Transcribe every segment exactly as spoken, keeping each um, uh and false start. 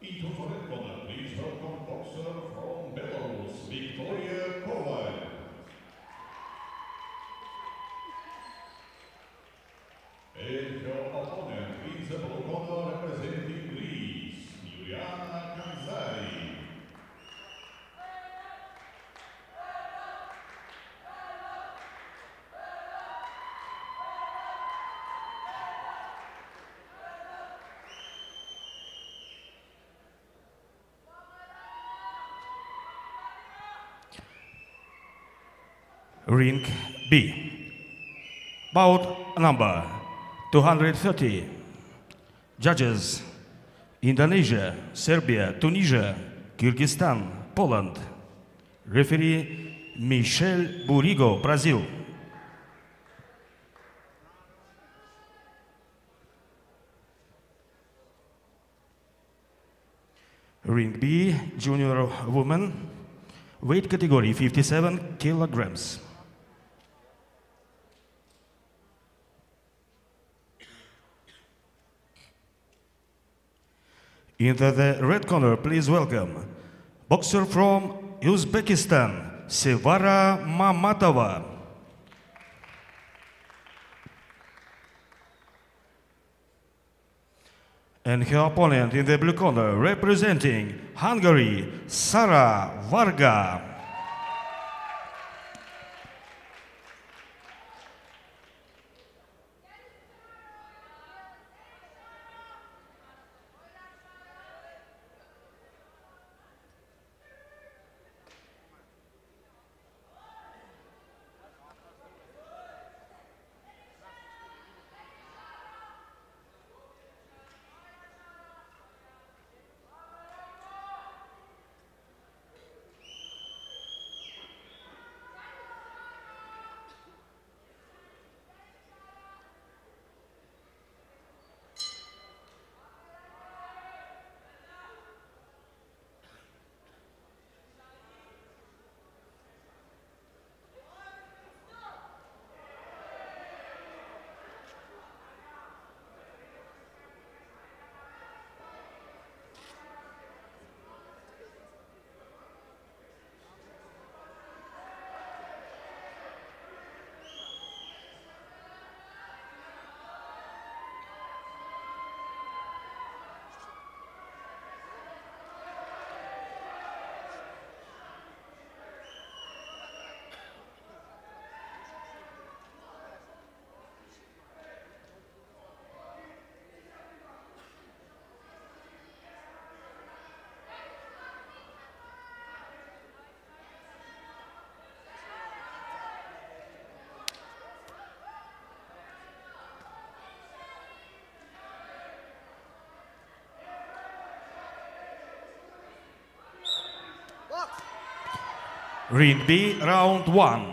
to the red corner, please welcome boxer from Belarus, Victoria Koval. And her opponent in the blue corner, representing Greece, Juliana Kanzari. Ring B. Bout number two hundred thirty. Judges: Indonesia, Serbia, Tunisia, Kyrgyzstan, Poland. Referee: Michel Burigo, Brazil. Ring B, junior woman, weight category fifty-seven kilograms. Into the red corner, please welcome boxer from Uzbekistan, Sevara Mamatova. And her opponent in the blue corner, representing Hungary, Sara Varga. Ring B, round one.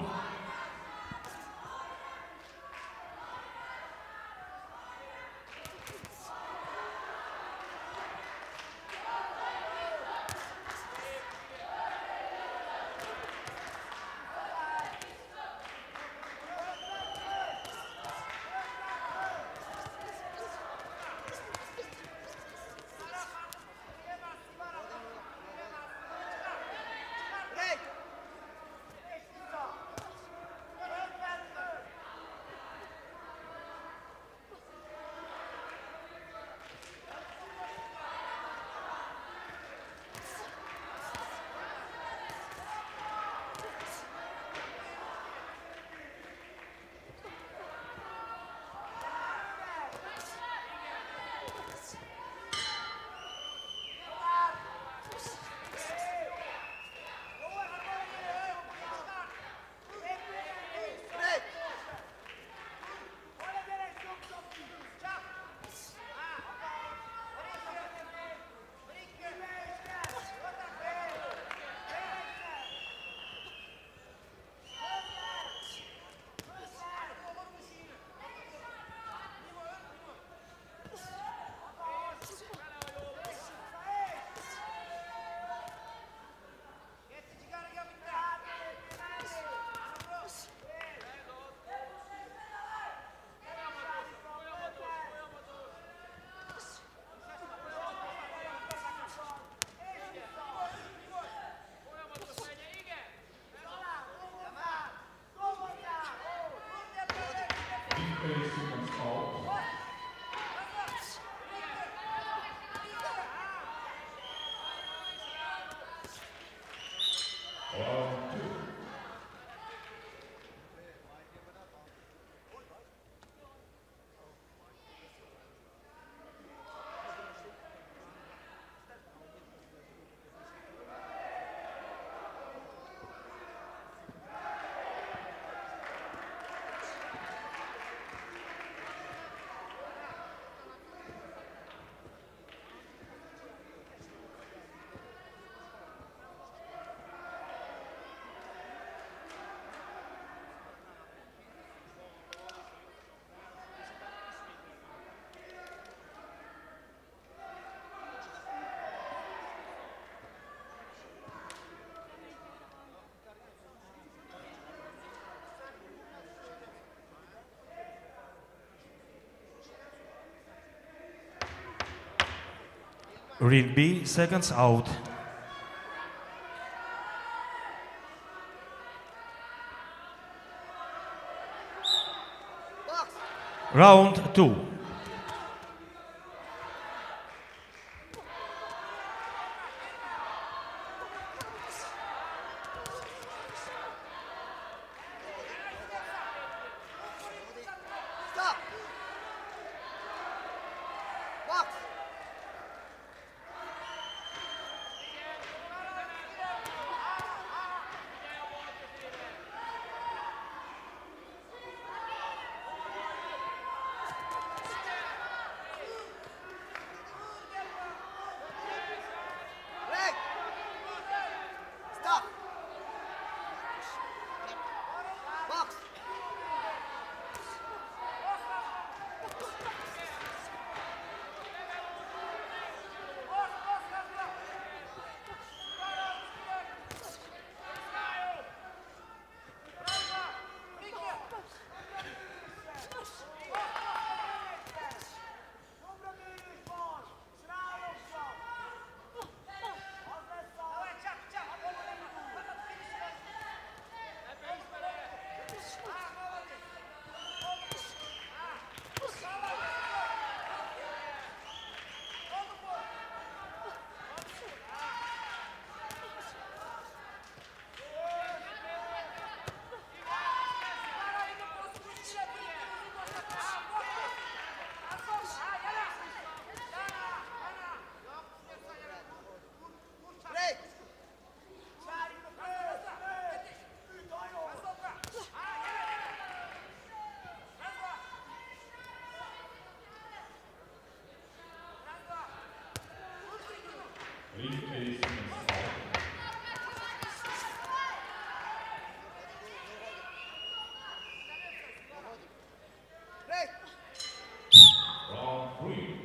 Ring B, seconds out. Round two. Stop! Box! Leg! Stop! Box! Break! Ring A, seconds out. Break! Round three.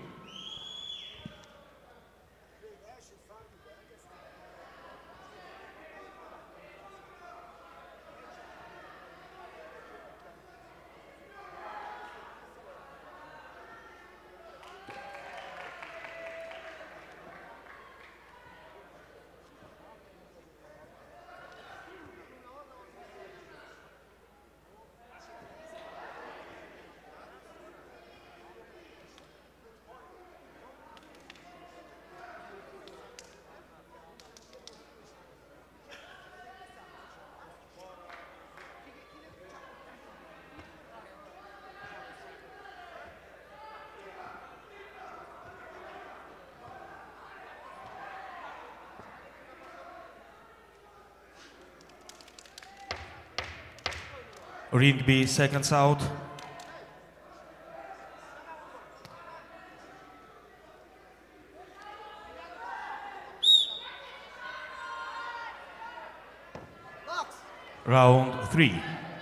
Ring B, seconds out. Box! Round three.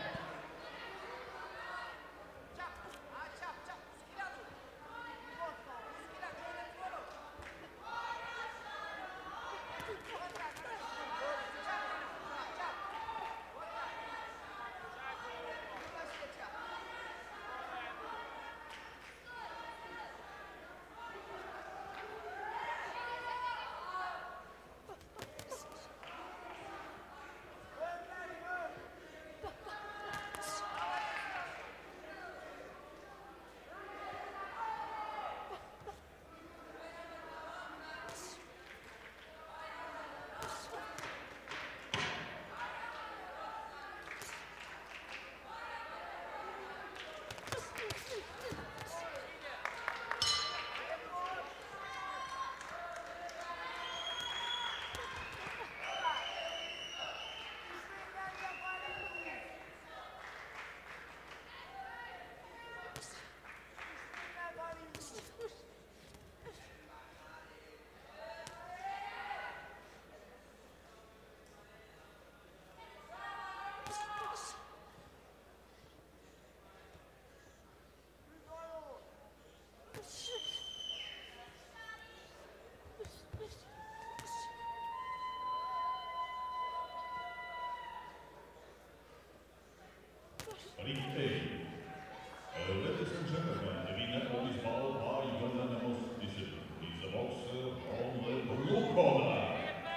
Ring A. Uh, ladies and gentlemen, the winner of this bout by unanimous decision is the boxer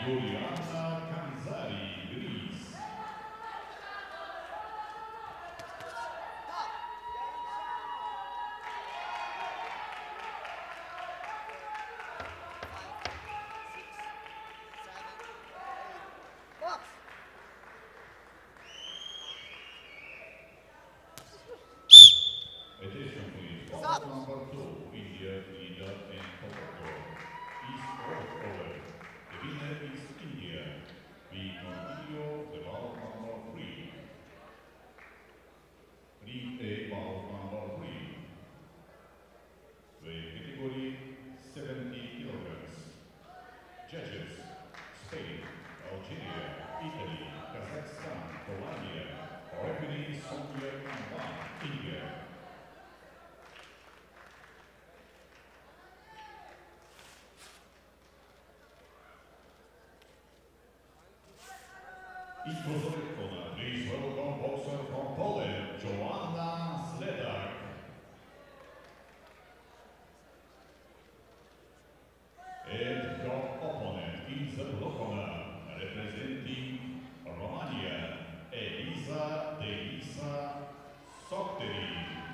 Juliana Kanzari, Greece. Stop. Box. Attention please, Stop. box number two, India, leader and Tobago. Is all over. The winner is India. We continue the bout number three. Ring A bout number three. The category seventy kilograms. Judges, Spain, Algeria, Italy, Kazakhstan, Colombia. Referee Sonia Kamban, India. Into the red corner, please welcome boxer from Poland, Joanna Sledak. And your opponent in the blue corner, representing Romania, Elisa Delisa Sokteri.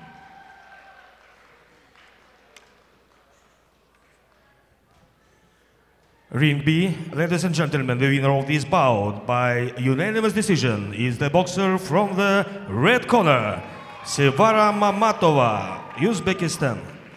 Ring B, ladies and gentlemen, the winner of this bout by unanimous decision is the boxer from the red corner, Sevara Mamatova, Uzbekistan.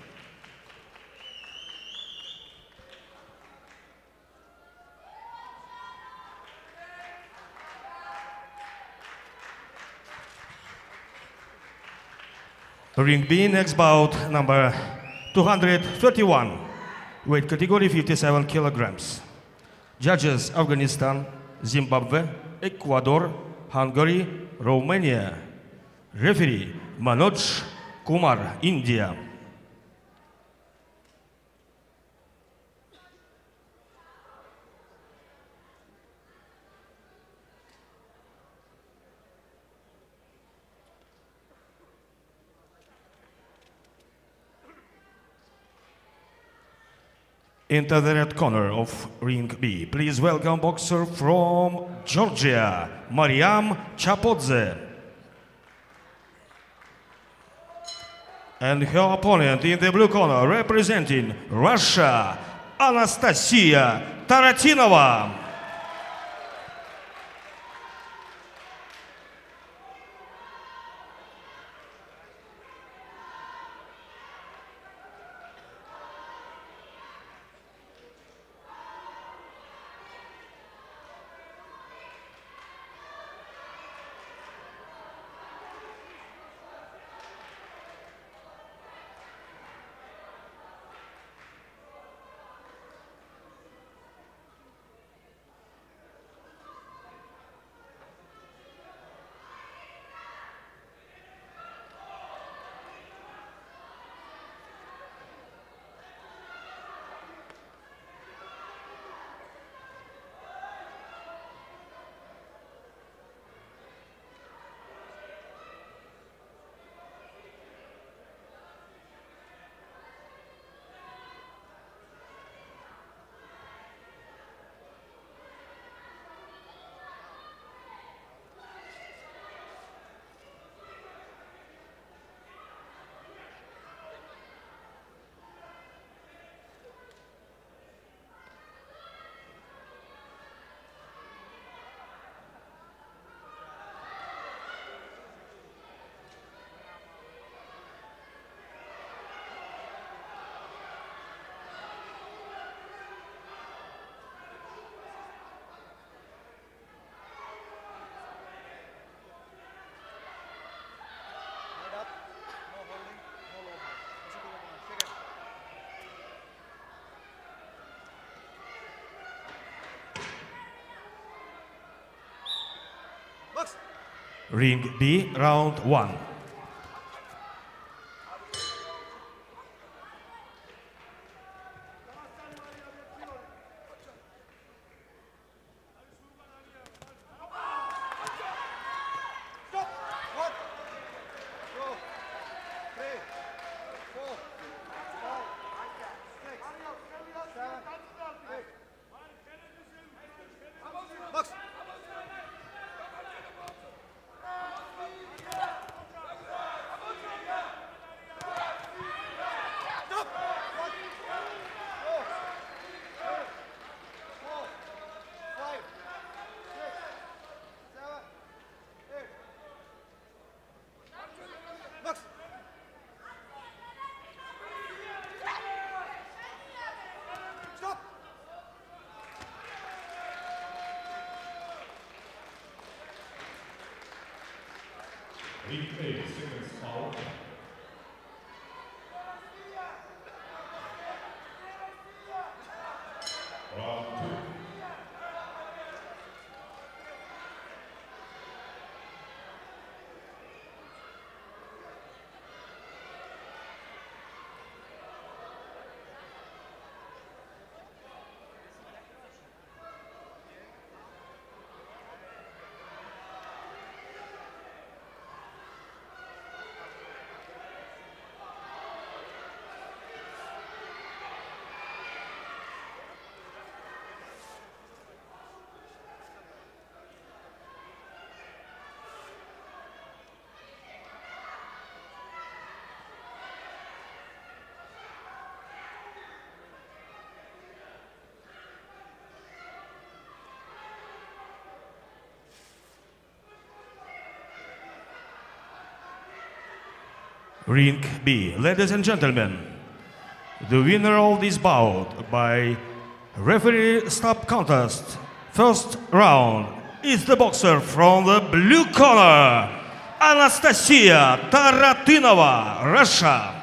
Ring B, next bout number two hundred thirty-one, weight category fifty-seven kilograms. Judges Afghanistan, Zimbabwe, Ecuador, Hungary, Romania. Referee Manoj Kumar, India. Into the red corner of Ring B, please welcome boxer from Georgia, Mariam Chapodze. And her opponent in the blue corner, representing Russia, Anastasia Taratinova. Head up. No holding. No low blow. Listen to the ball. Second. Box. Ring B, round one. Stop. One. Two. Three. Four. Five. Six. Seven. Eight. Ring eight seconds out. Round two. Ring B, ladies and gentlemen, the winner of this bout by referee stop contest, first round, is the boxer from the blue corner, Anastasia Taratinova, Russia.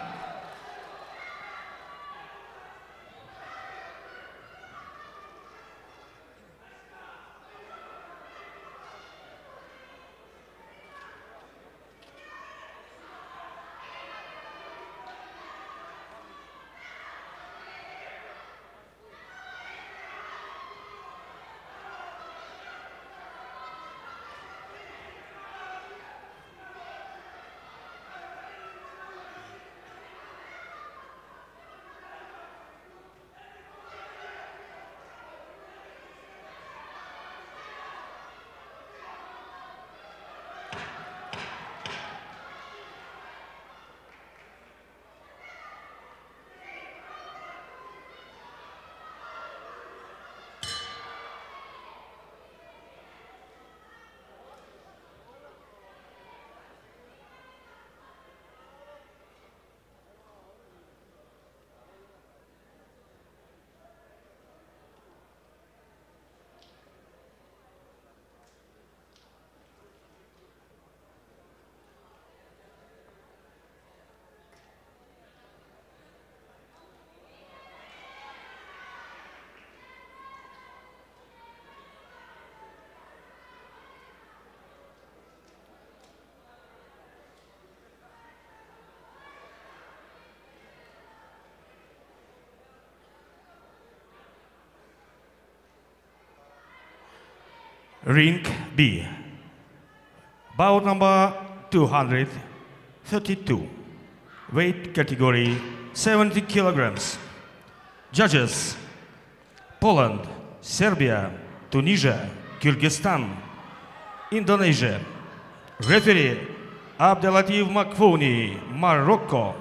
Ring B, bout number two hundred thirty-two, weight category seventy kilograms. Judges: Poland, Serbia, Tunisia, Kyrgyzstan, Indonesia. Referee: Abdelatif Makfouni, Morocco.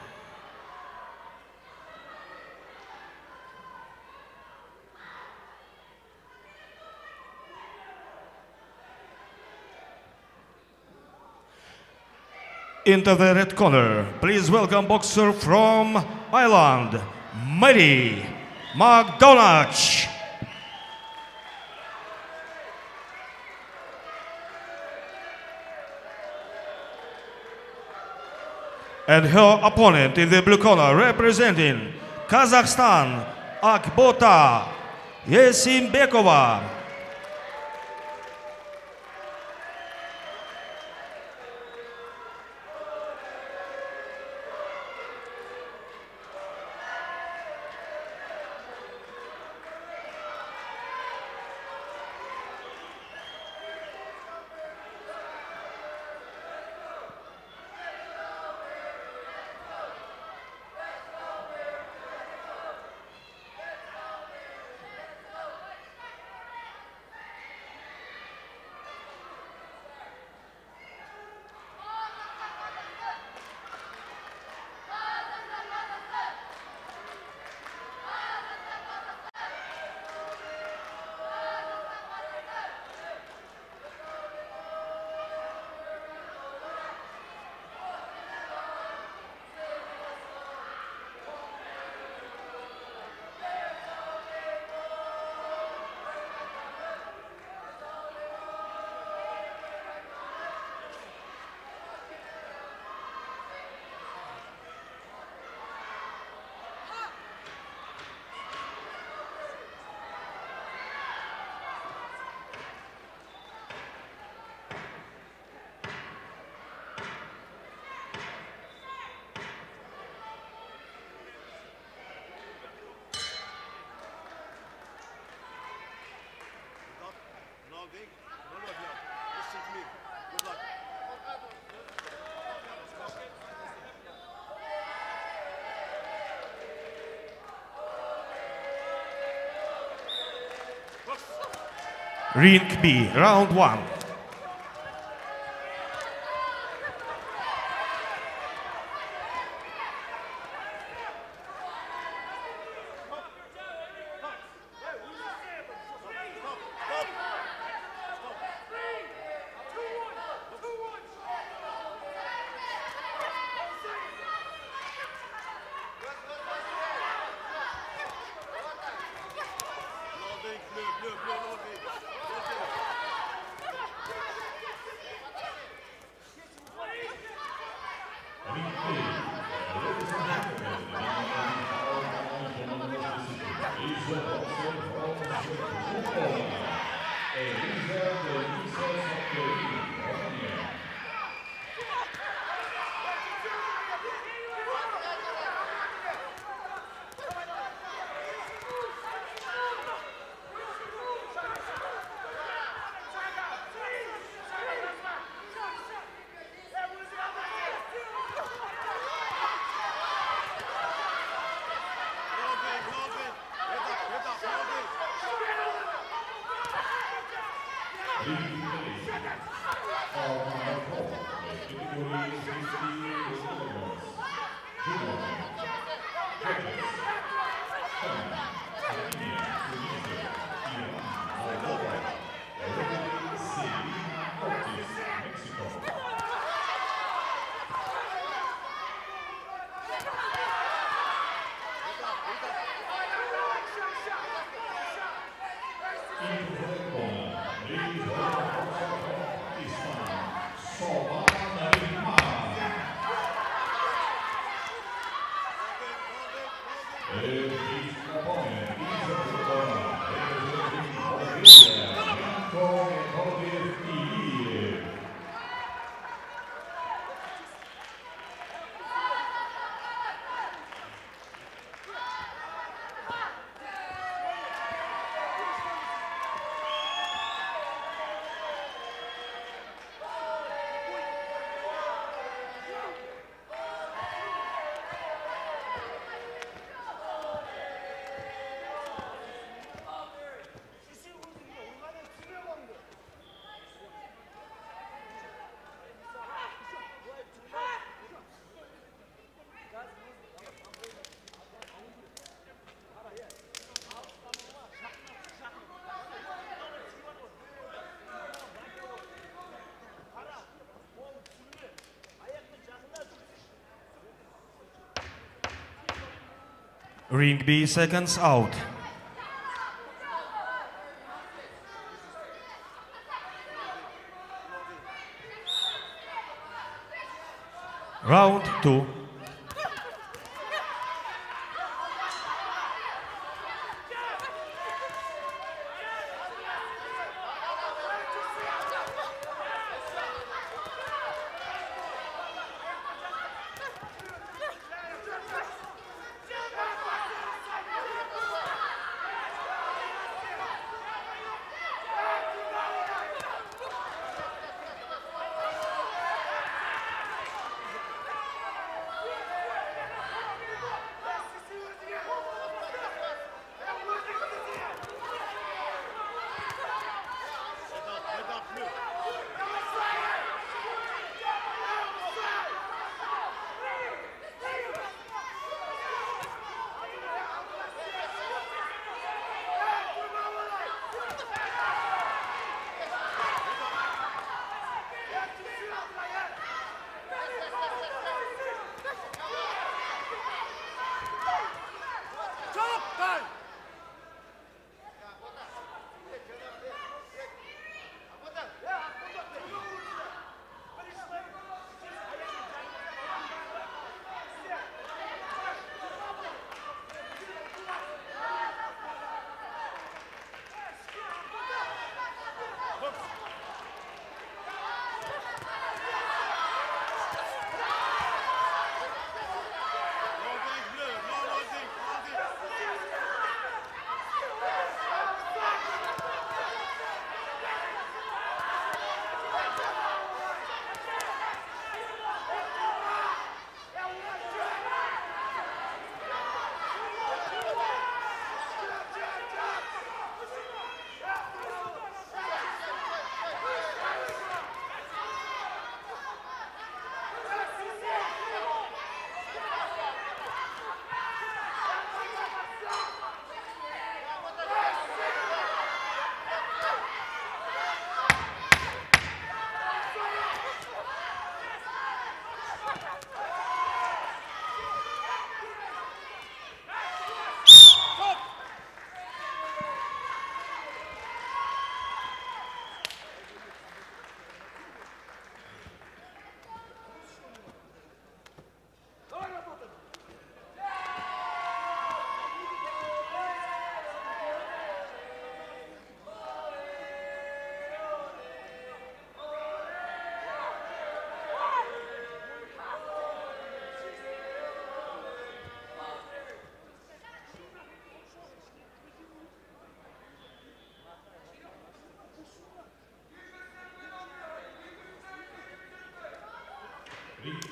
Into the red corner, please welcome boxer from Ireland, Mary McDonagh. And her opponent in the blue corner, representing Kazakhstan, Akbota Yesimbekova. Nothing. No love, love. Listen to me. Good luck. Ring B, round one. Nothing. Blue, blue, blue, nothing. Nothing. Ring B, ladies and gentlemen, the winner of the is the boxer from Czechoslovakia, Eliza Denisa Sakerini, Romania. Nothing, nothing. Head up, head up, nothing. Ring A, from Morocco, category fifty kilograms, junior, judges, China, Armenia, Tunisia, Iran, Moldova, Uruguay, Selena Ortiz, Mexico. Into the corner, ladies and gentlemen, Pakistan, Soban Rahman. And his opponent is a corner, representing Bulgaria, Yanko Yakovlev Iliev. Ring B, seconds out. Round two.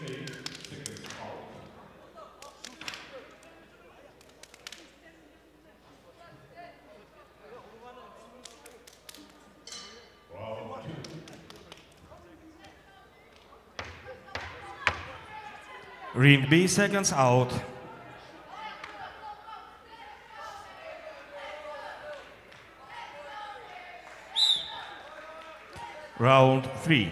eight seconds out. Round two. Ring B, seconds out. Round three.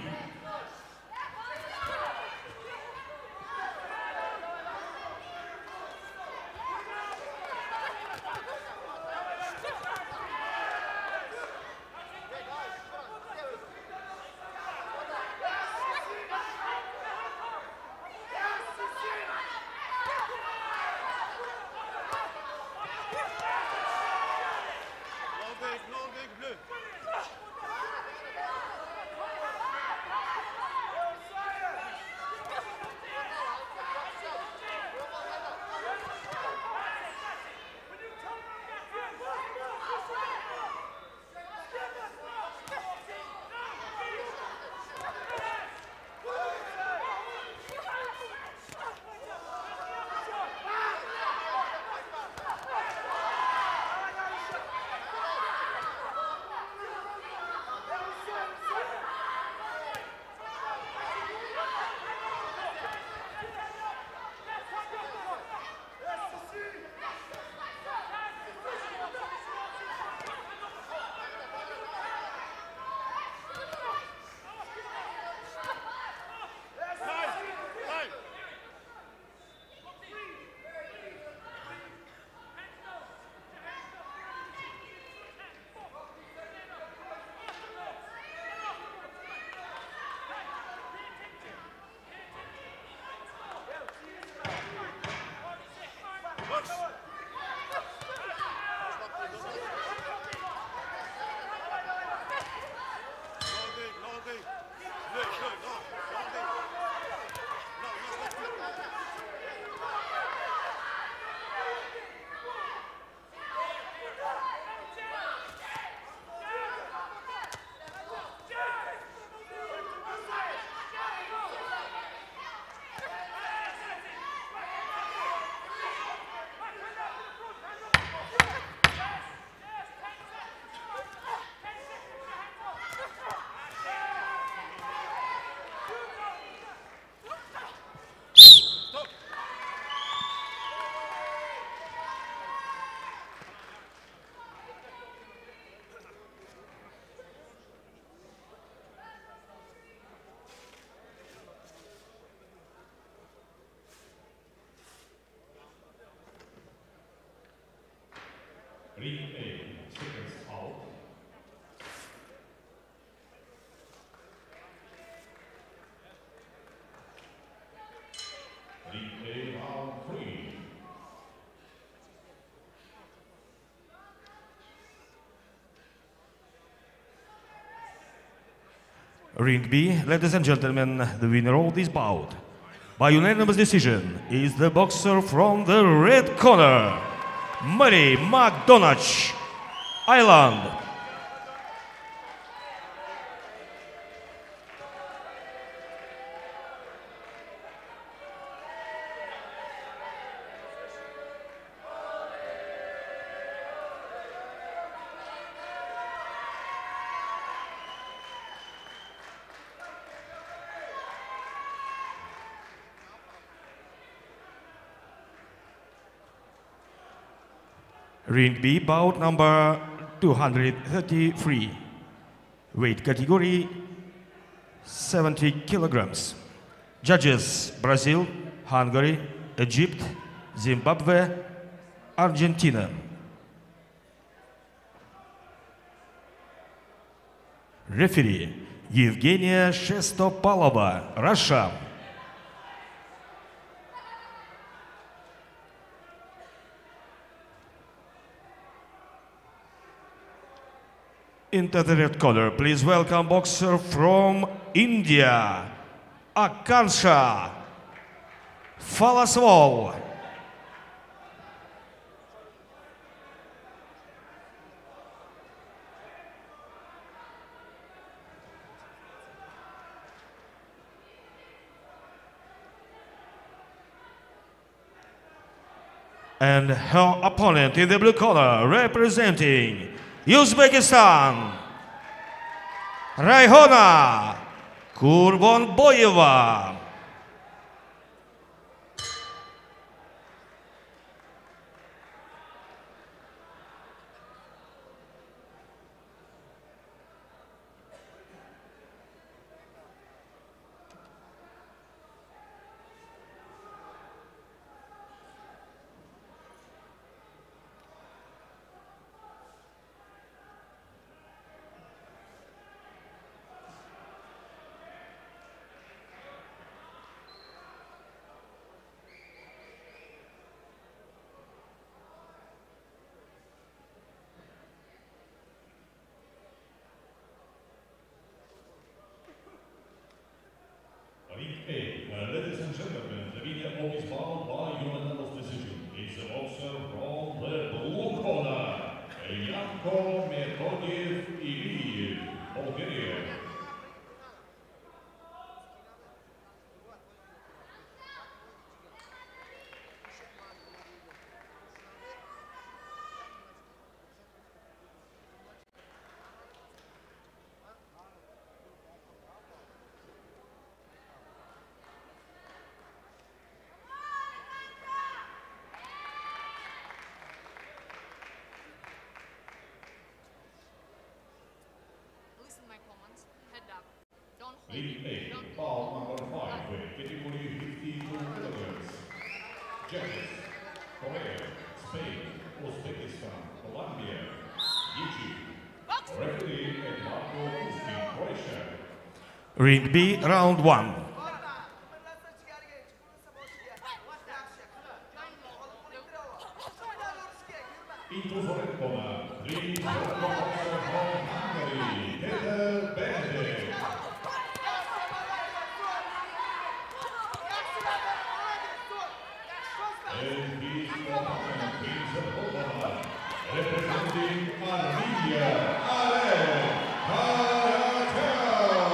Norvège, Norvège bleu. Norvège, Norvège. Bleu, bleu, non, Norvège. Non, non, non, bleu. Ring eight seconds out. Ring eight round three. Ring B, ladies and gentlemen, the winner of this bout by unanimous decision is the boxer from the red corner, Murray McDonagh, Ireland. Ring B, bout number two hundred thirty-three, weight category seventy kilograms. Judges: Brazil, Hungary, Egypt, Zimbabwe, Argentina. Referee: Evgenia Shestopalova, Russia. Into the red corner, please welcome boxer from India, Akansha Falaswal. And her opponent in the blue corner, representing Uzbekistan, Rayhona Kurbonboyeva. Ring eight, uh, ladies and gentlemen, the winner of this bout by unanimous decision is the boxer from the blue corner, Yanko Metodiev Iliyev, Bulgaria. Listen my comments. Head up. Don't hold Ring it. eight, Don't bout number five, category fifty-two kilograms. Judges, Korea, Spain, Uzbekistan, Colombia, Egypt. Referee Eduardo Puskin, Croatia. Ring B, round one. Into the red corner, three boxer from Hungary, Peter Benedict. And his opponent is the Moldova, representing Armenia, Alek Karakan.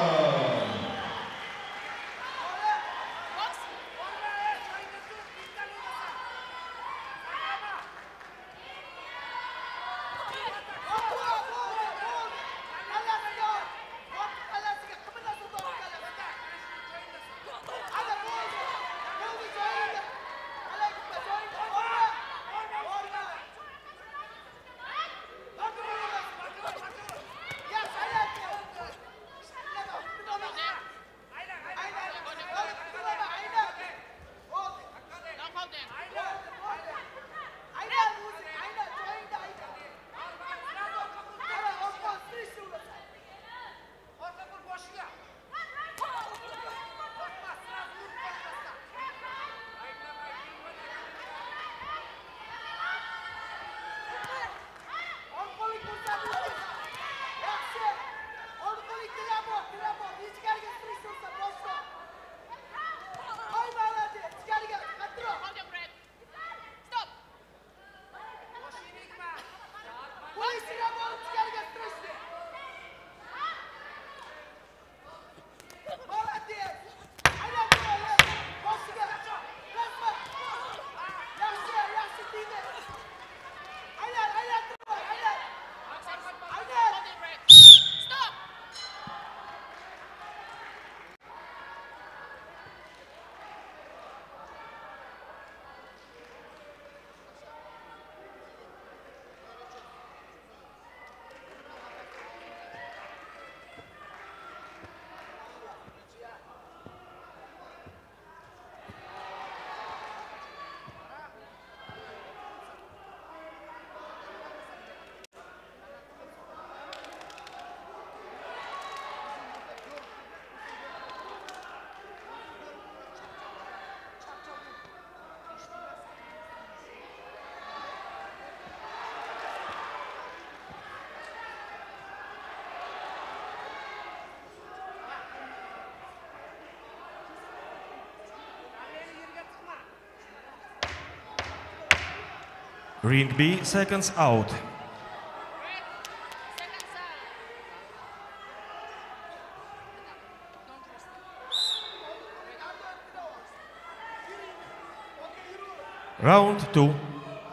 Ring B, seconds out. Second side. Don't risk it. Round two.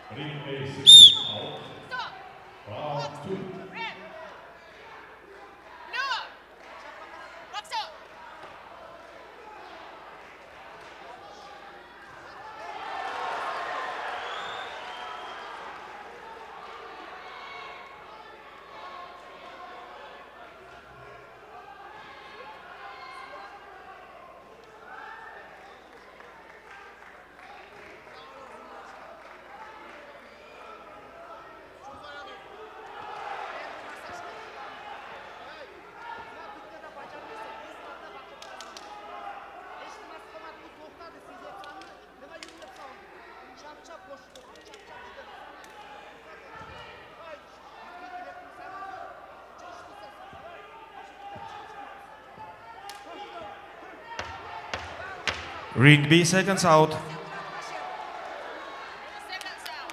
Ring A six out. Stop! Round two. Red! Lower! Box out! Ring B, seconds out. Seconds out.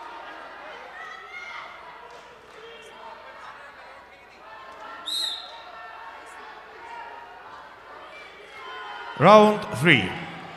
Round three.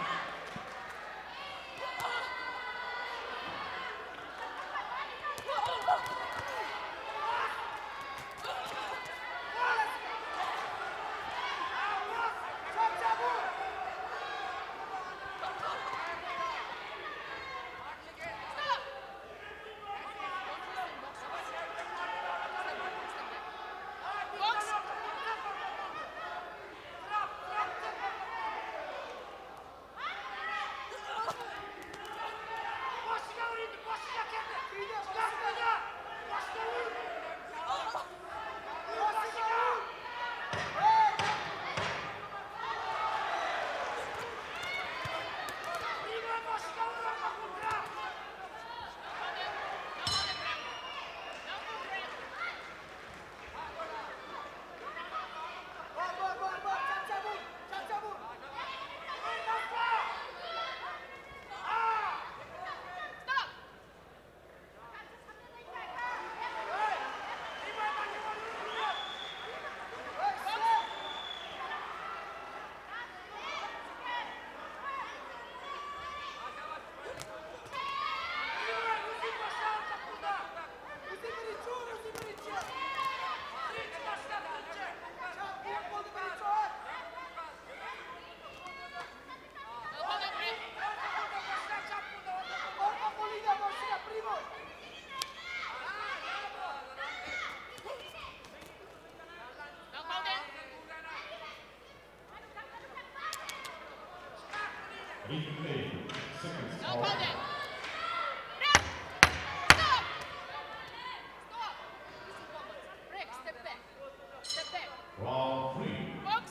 Ring A, seconds No out. call then. Red! Stop! Stop! This is woman. Break, step back. Step back. Round three. Box!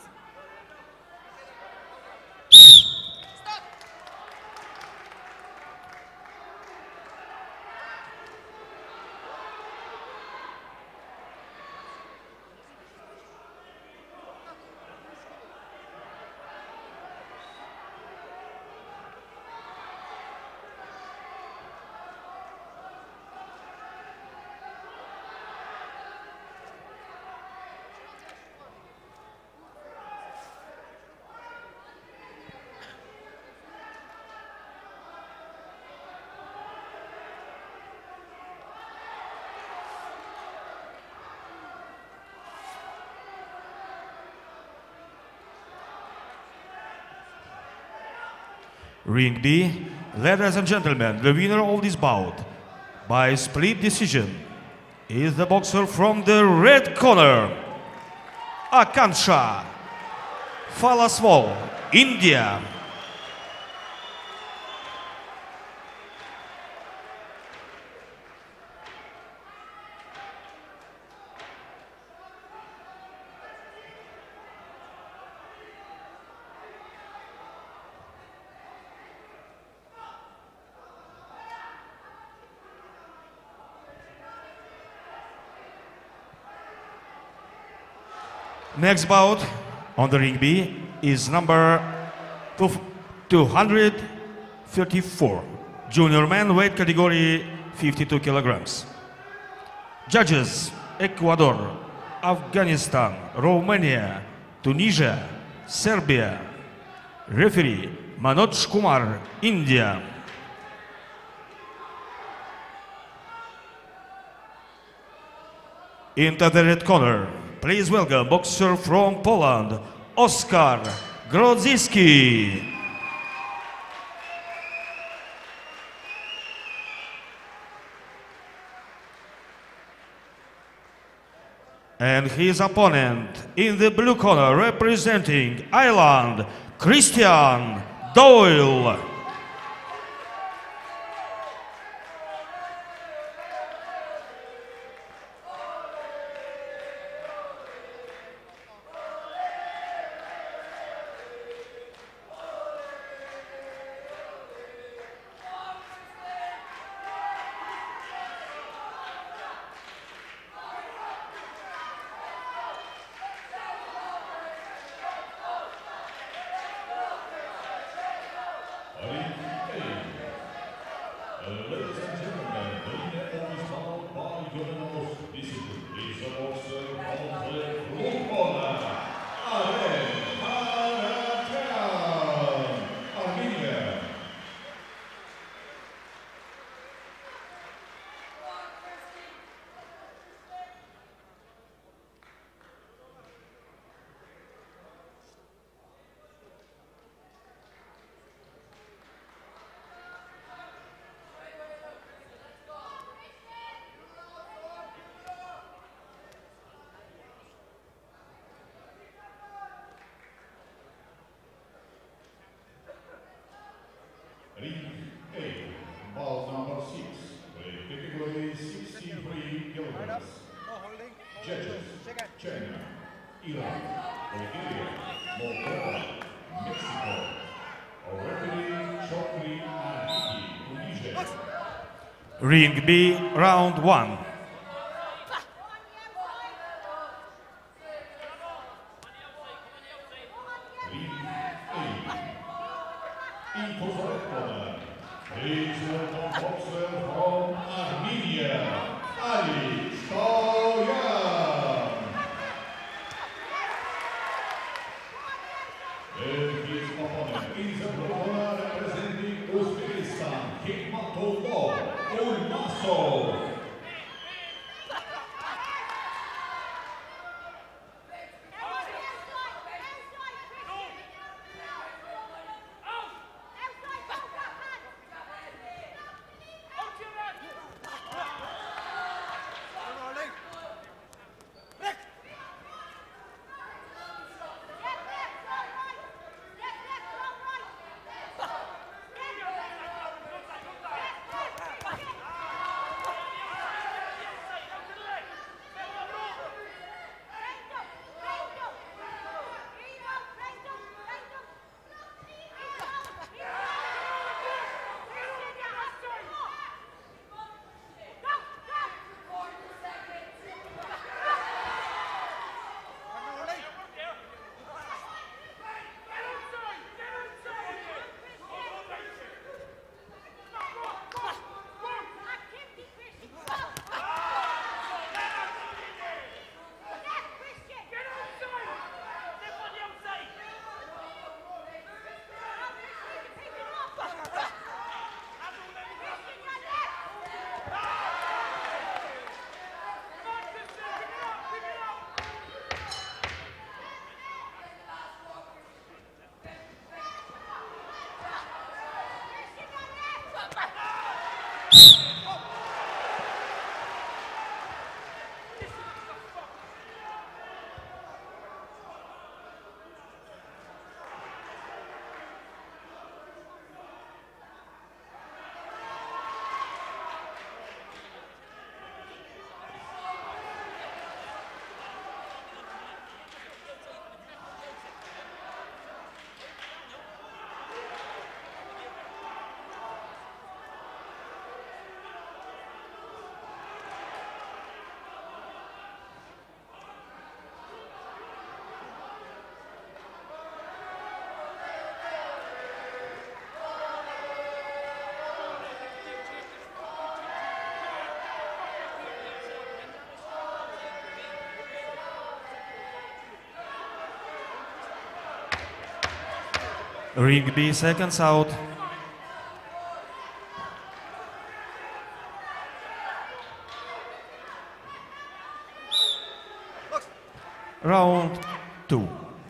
Stop! Ring B, ladies and gentlemen, the winner of this bout by split decision is the boxer from the red corner, Akansha Falaswal, India. Next bout on the ring B is number two hundred thirty-four, junior man, weight category fifty-two kilograms. Judges: Ecuador, Afghanistan, Romania, Tunisia, Serbia. Referee: Manoj Kumar, India. Into the red corner, please welcome boxer from Poland, Oskar Grodzicki. And his opponent in the blue corner, representing Ireland, Christian Doyle. Ring A, bout number six, weight category sixty-three kilograms. No holding. Judges: Second. China, Iran, Bulgaria, Moldova, Mexico. Referee Chokri Ariki, Tunisia. Ring B, round one. Ring A. Into the red corner, please welcome boxer from Armenia, Ali Stoyan. And his opponent is a blue corner representing Uzbekistan, Hikmatullah Ulmasov. Ring B, seconds out. round two.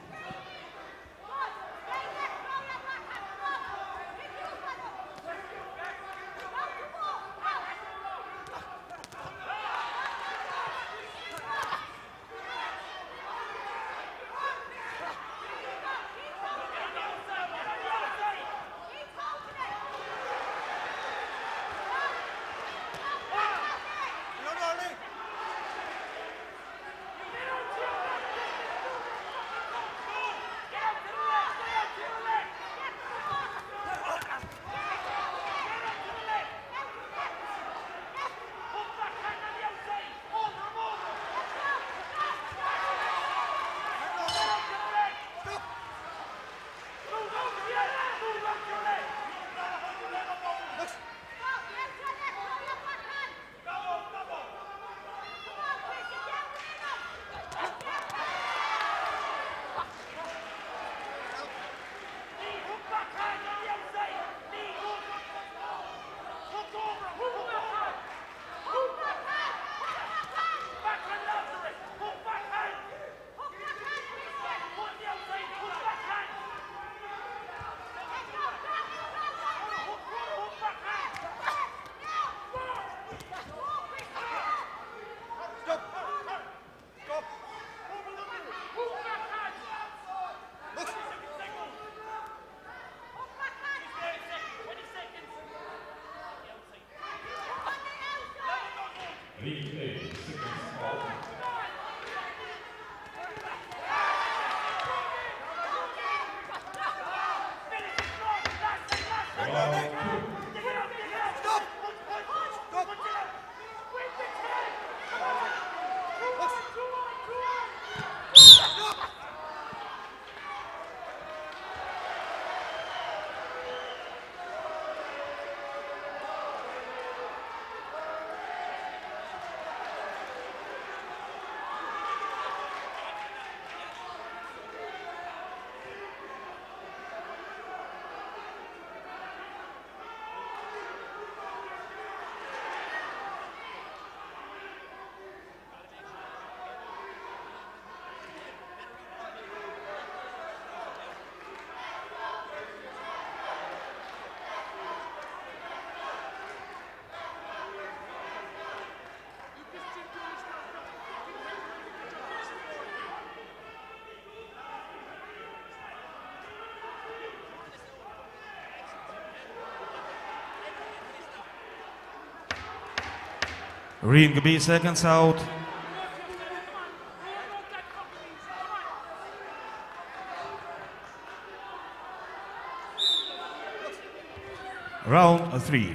Ring B, seconds out. Round three.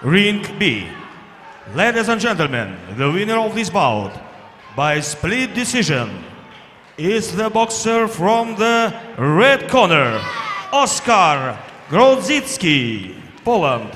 Ring B. Ladies and gentlemen, the winner of this bout by split decision is the boxer from the red corner, Oskar Grodzicki, Poland.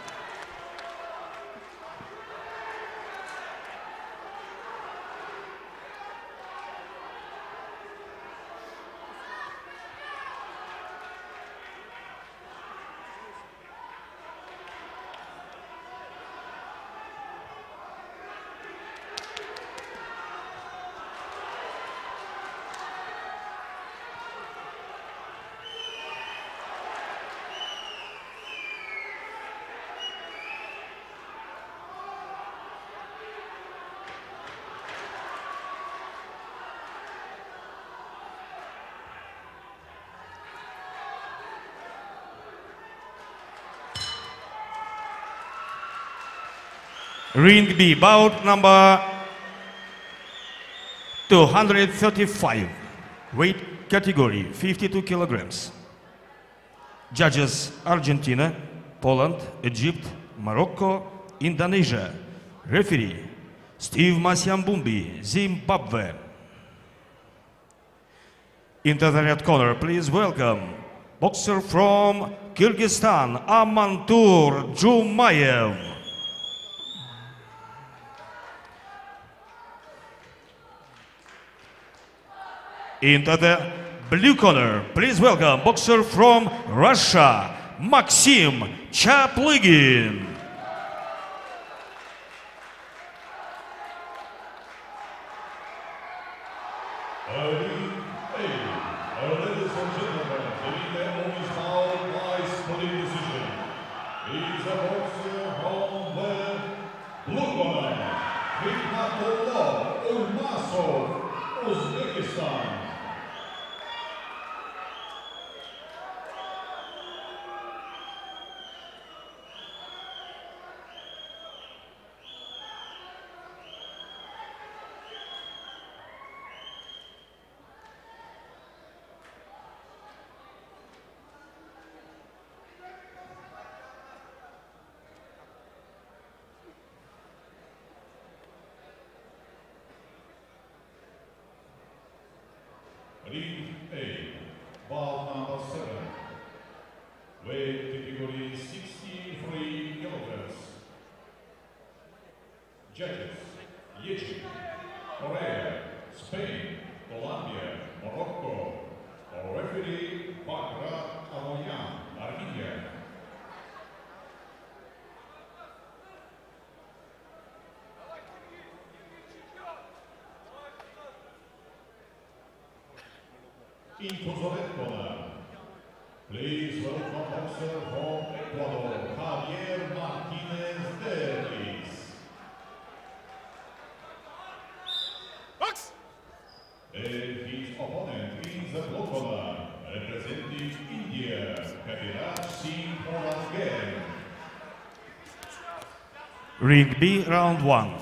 Ring B, bout number two hundred thirty-five, weight category fifty-two kilograms. Judges Argentina, Poland, Egypt, Morocco, Indonesia. Referee Steve Masiambumbi, Zimbabwe. Into the red corner, please welcome boxer from Kyrgyzstan, Amantur Jumayev. Into the blue corner, please welcome boxer from Russia, Maxim Chaplygin. Ladies and gentlemen, the winner of this bout by split decision is a boxer from the blue corner, Hikmatullah Urmasov, Uzbekistan. Ring A, bout number seven, weight category sixty-three kilograms. Judges: Egypt, Korea, Spain, Colombia, Morocco. Referee Bagrat Avoyan, Armenia. Into the red corner, please welcome boxer from Ecuador, Javier Martinez Davis. Box! And his opponent in the blue corner, representing India, Kaviraj Singh Polangen. Ring B, round one.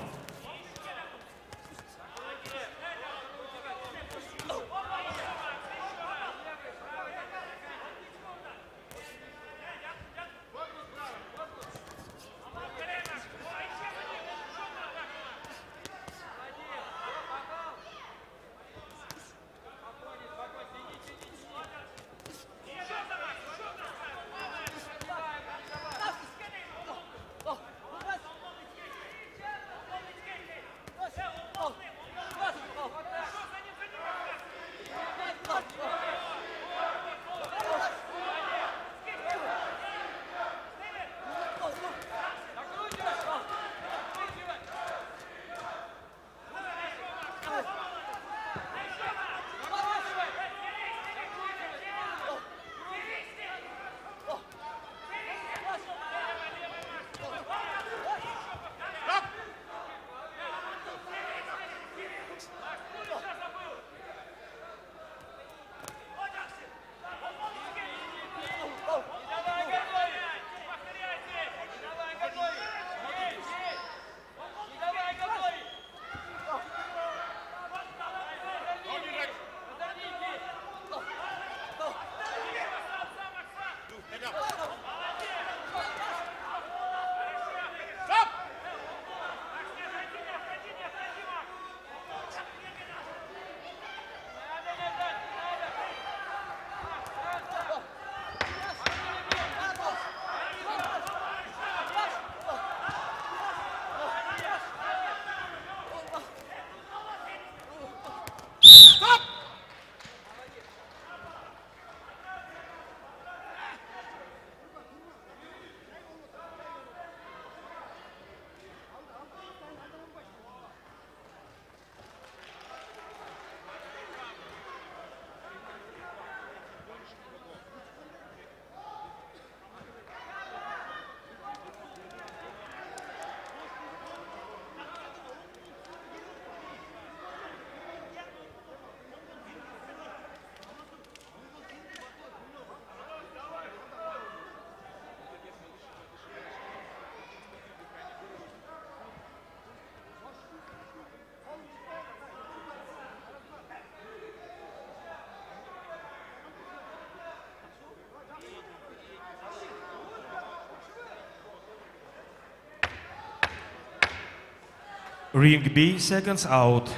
Ring B, seconds out.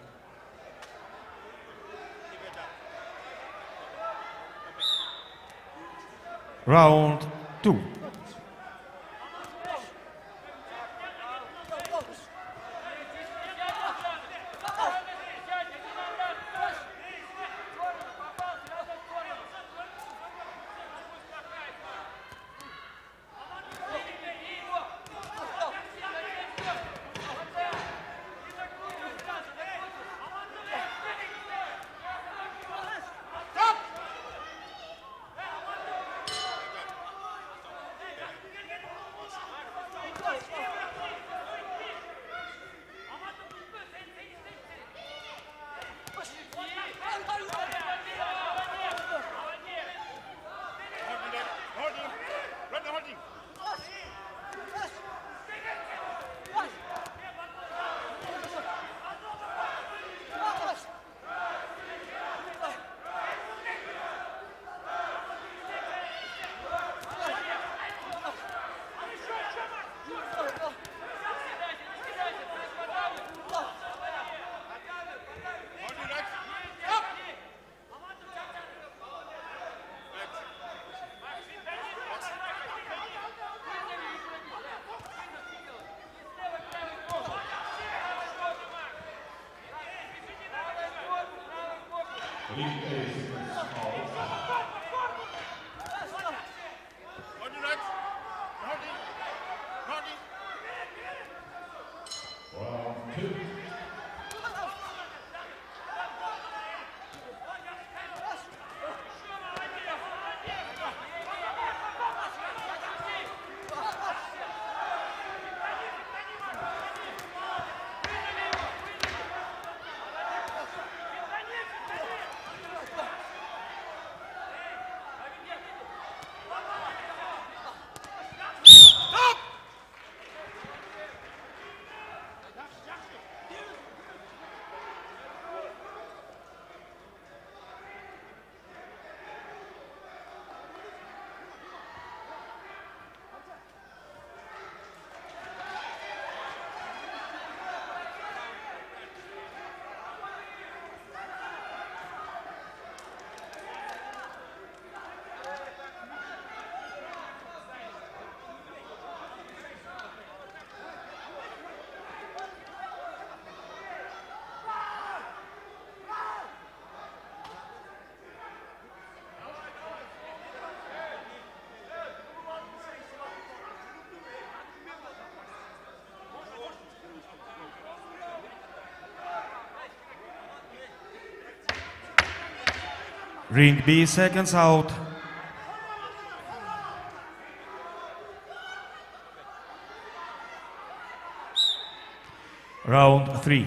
Round two. Ring A, seconds out. Round two. Ring B, seconds out. Round three.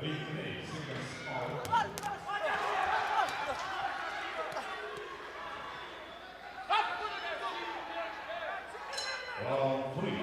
Ring eight seconds out. Round three.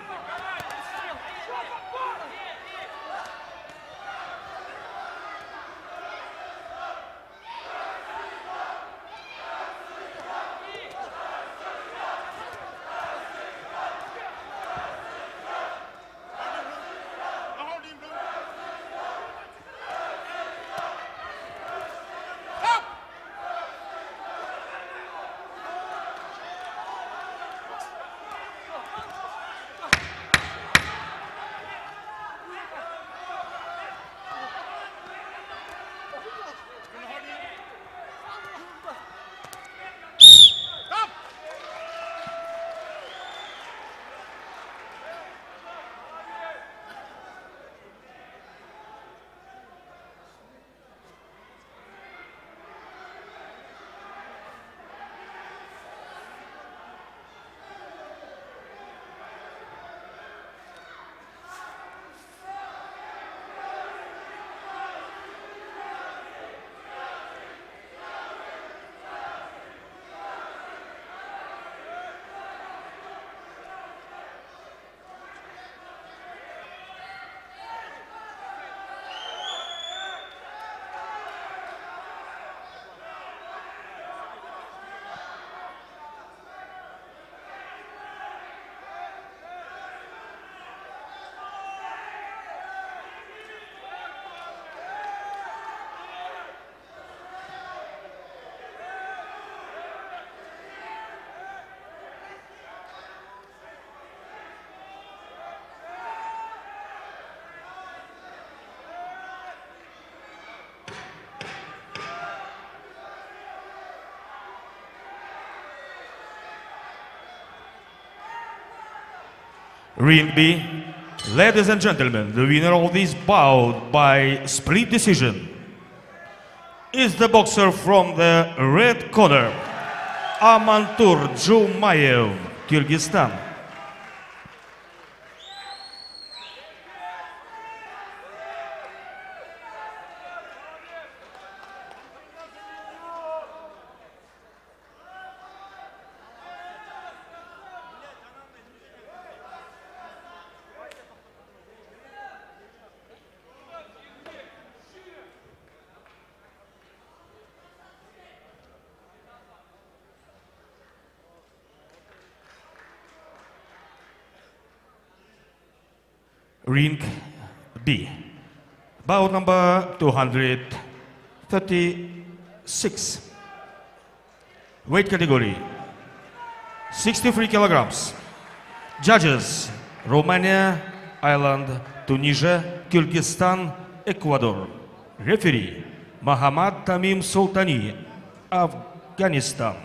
Ring B, ladies and gentlemen, the winner of this bout by split decision is the boxer from the red corner, Amantur Jumayev, Kyrgyzstan. Ring B, bout number two hundred thirty-six, weight category sixty-three kilograms. Judges: Romania, Ireland, Tunisia, Kyrgyzstan, Ecuador. Referee: Mahammad Tamim Sultani, Afghanistan.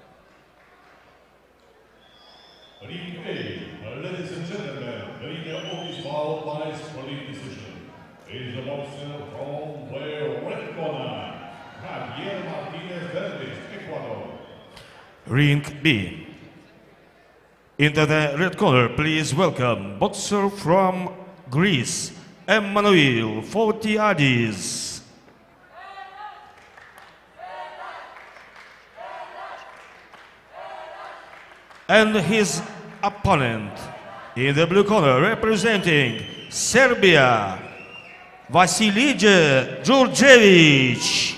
Ring eight, ladies and gentlemen, the winner of this bout by split decision is the boxer from the red corner, Javier Martinez Verdes, Ecuador. Ring B. Into the red corner, please welcome boxer from Greece, Emmanuel Fotiadis. And his opponent in the blue corner, representing Serbia, Vasilije Djurdjevic.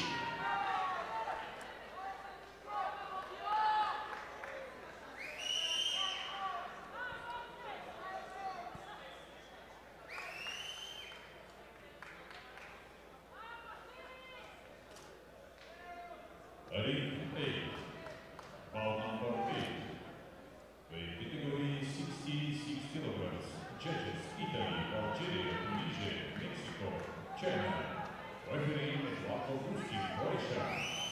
Ring eight, bout number eight, weight category sixty-six kilograms. Judges: Italy, Algeria, Tunisia, Mexico, China. Referee: Zlatko Gusti, Croatia.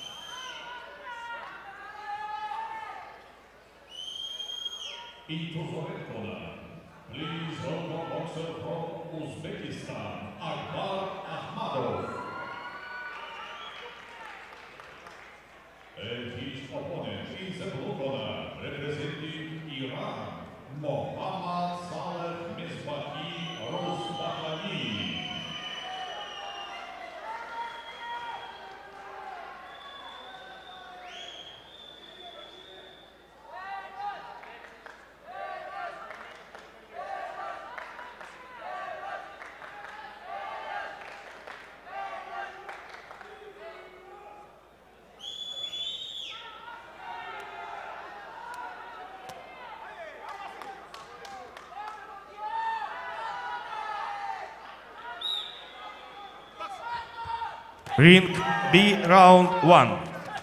Into the red corner, please welcome boxer from Uzbekistan, Akbar Ahmadov. And his opponent is the blue corner, representing Iran, Mohammad Saleh Mesbaki Rosmani. Ring B, round one.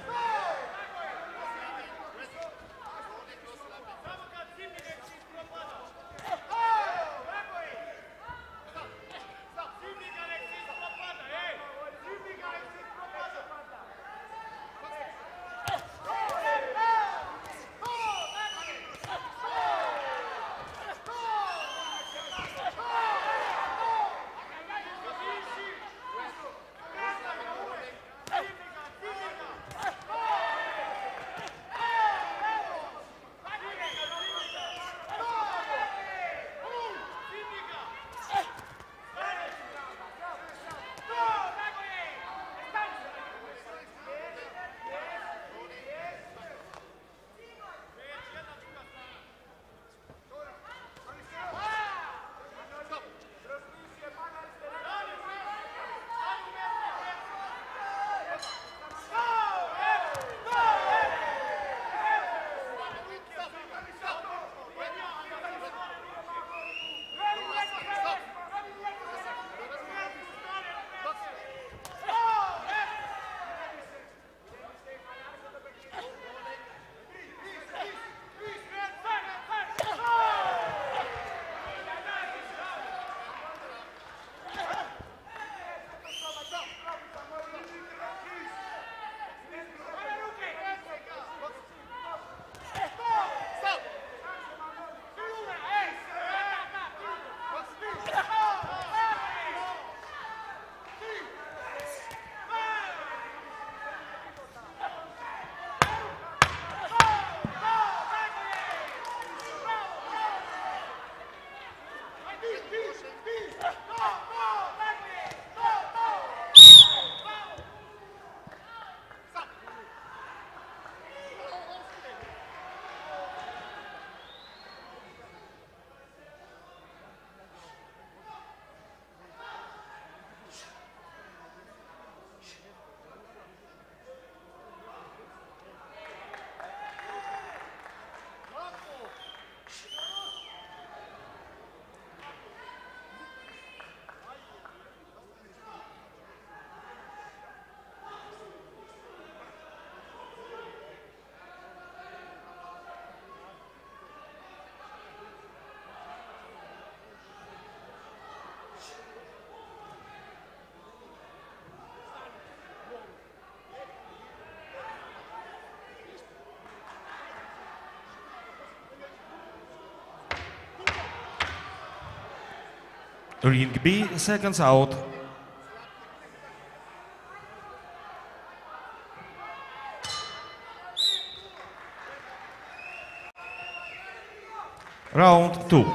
Ring B, seconds out. Round two.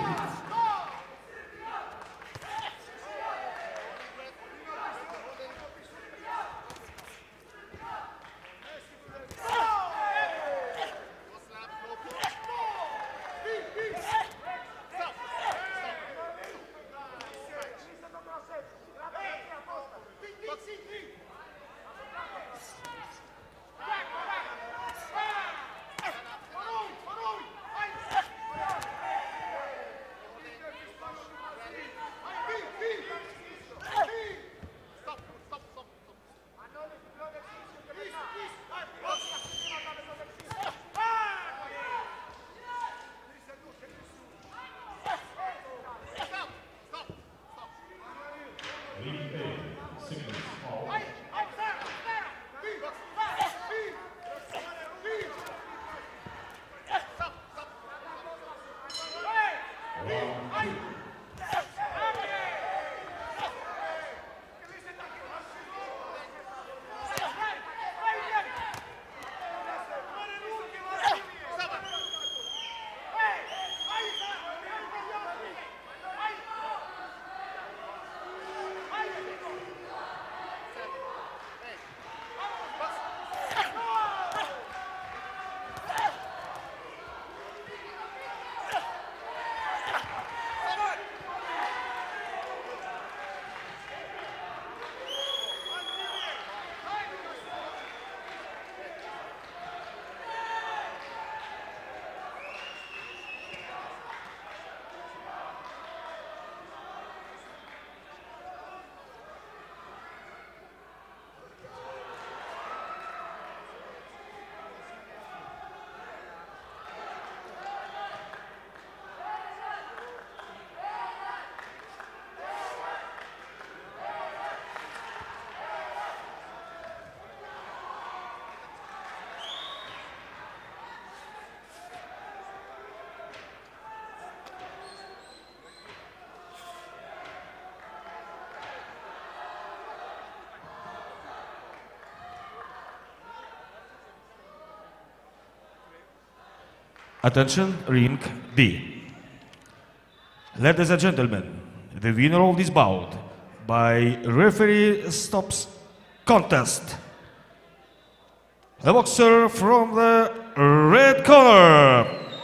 Attention, ring B. Ladies and gentlemen, the winner of this bout by referee stops contest. The boxer from the red corner,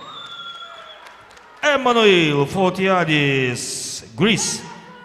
Emmanuel Fotiadis, Greece.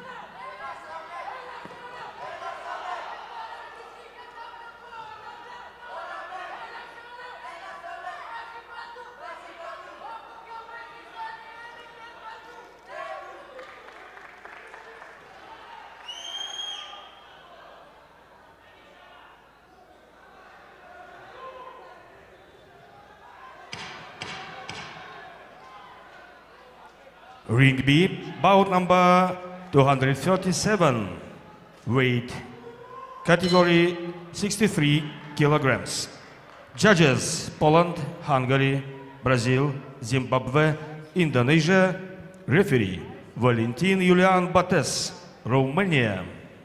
Ring B, bout number two hundred thirty-seven, weight category sixty-three kilograms. Judges: Poland, Hungary, Brazil, Zimbabwe, Indonesia. Referee: Valentin Iulian Bates, Romania.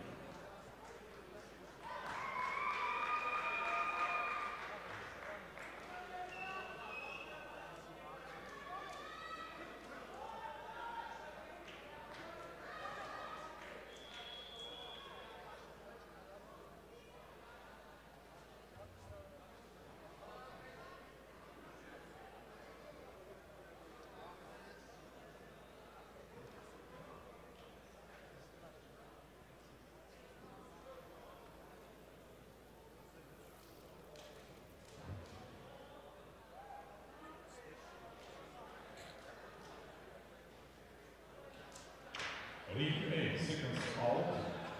Ring eight seconds out.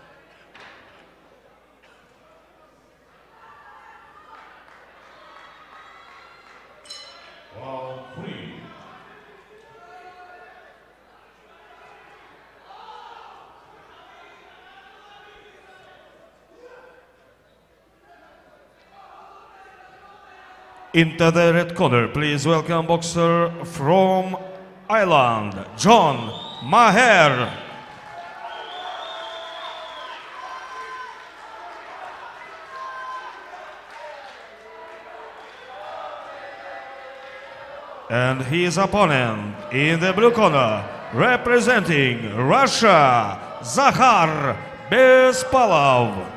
Round three. Into the red corner, please welcome boxer from Ireland, John Maher. And his opponent in the blue corner, representing Russia, Zakhar Bespalov.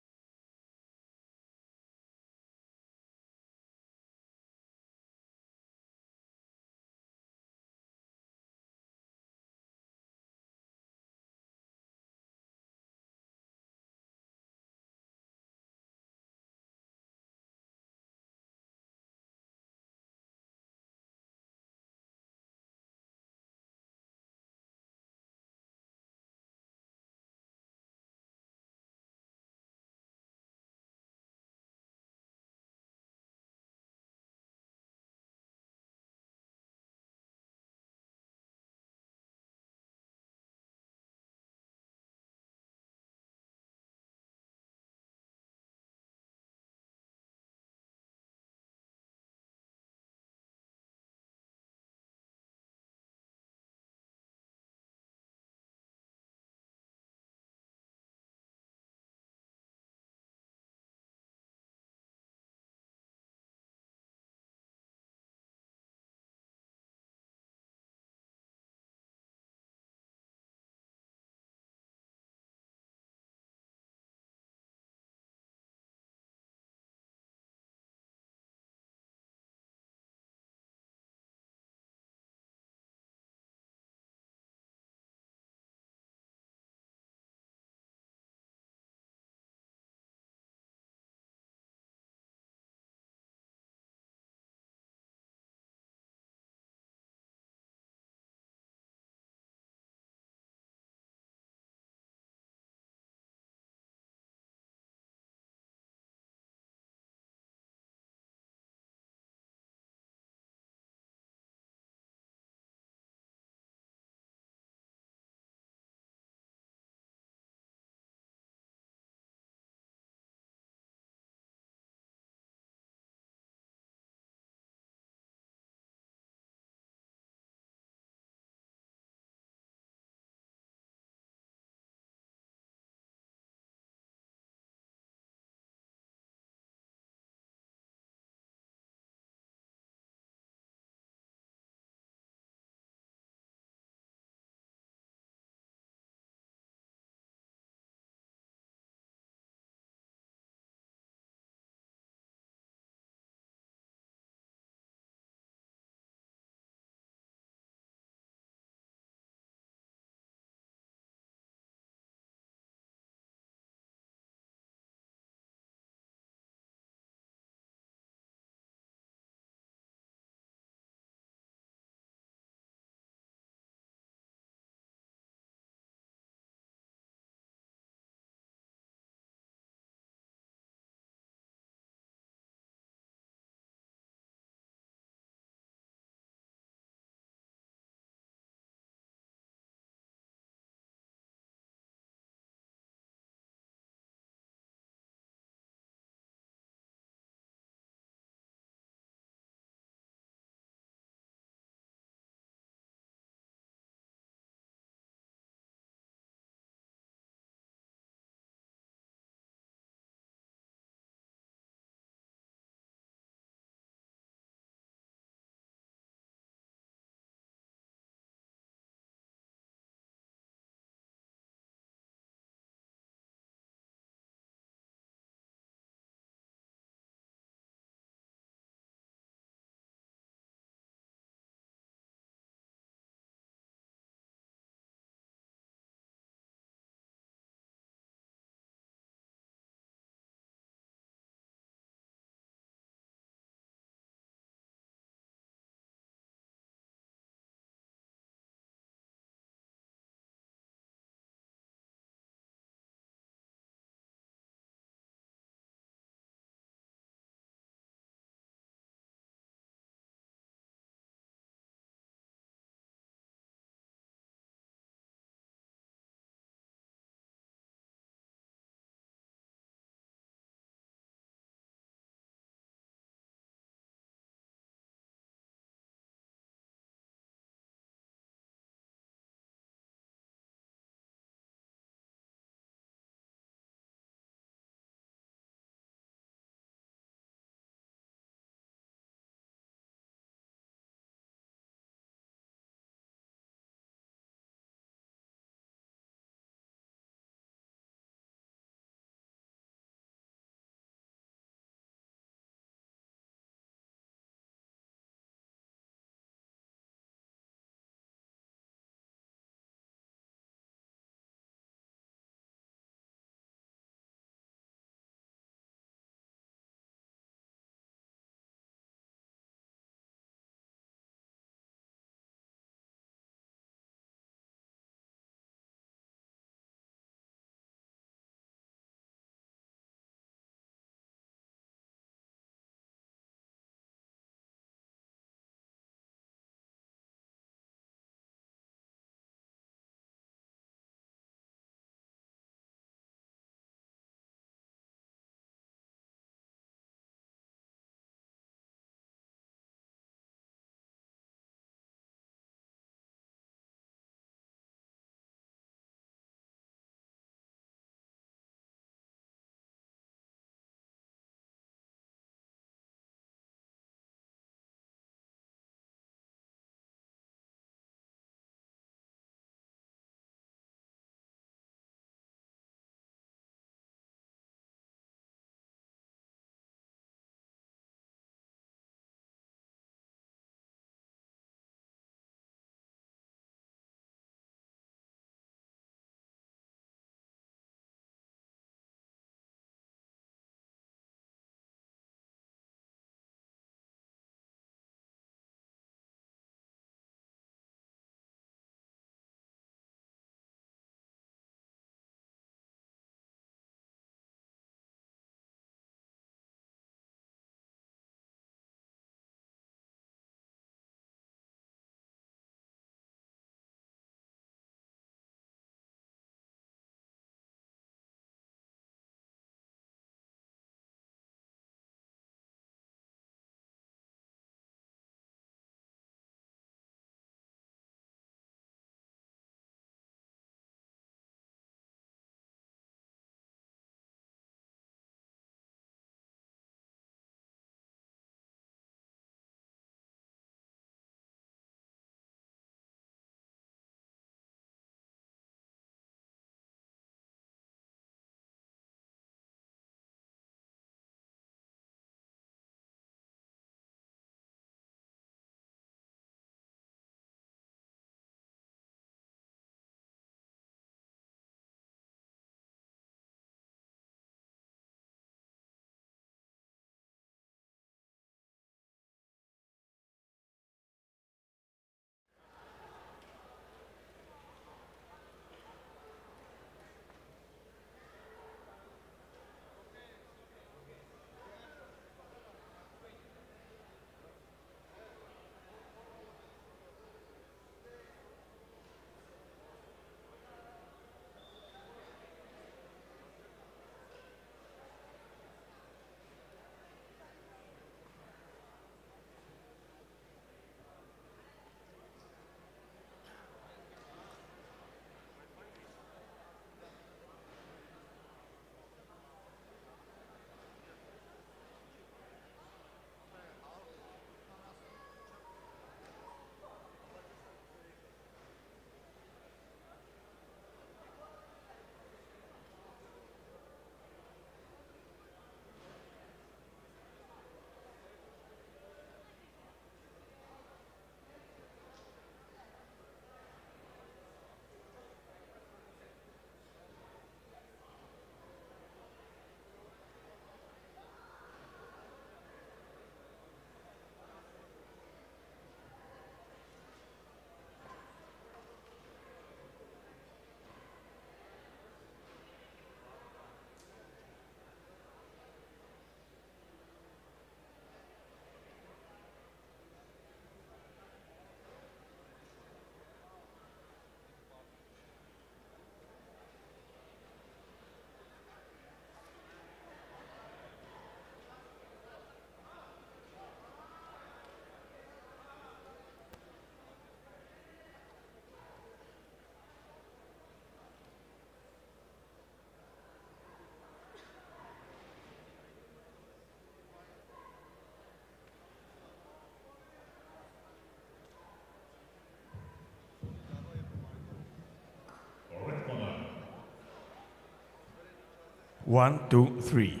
One, two, three.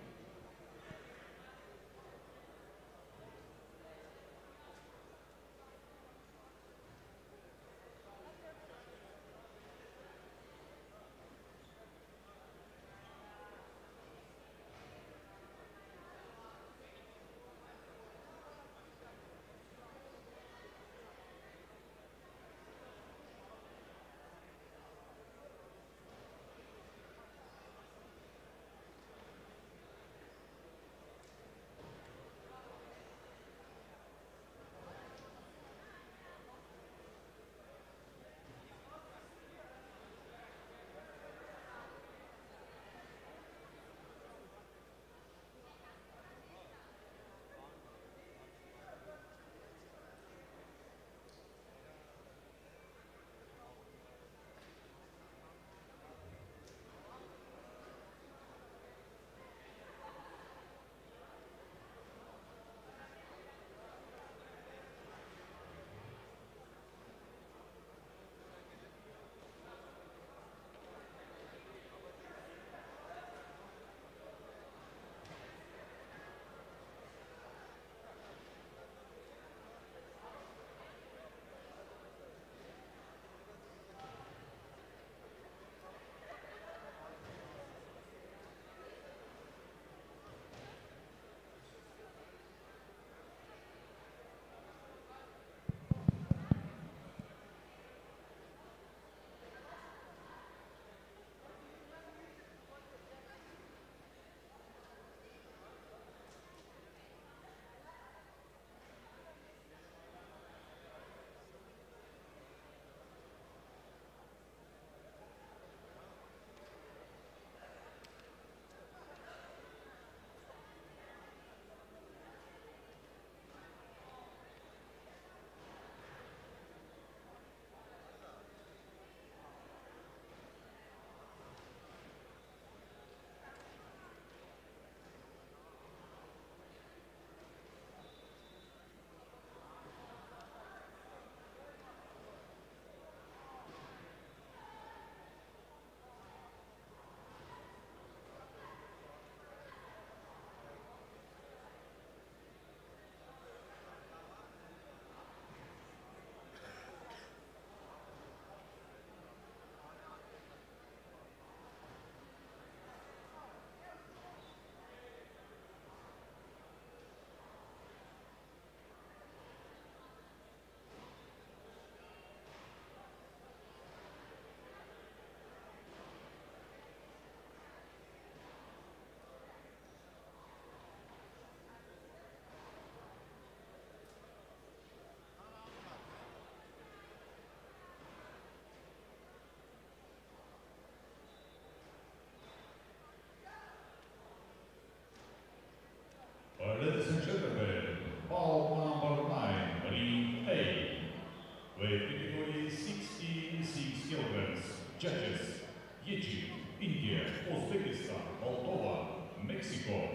Ladies and gentlemen, bout number nine, ring A, weight category sixty-six kilograms. Judges: Egypt, India, Uzbekistan, Moldova, Mexico.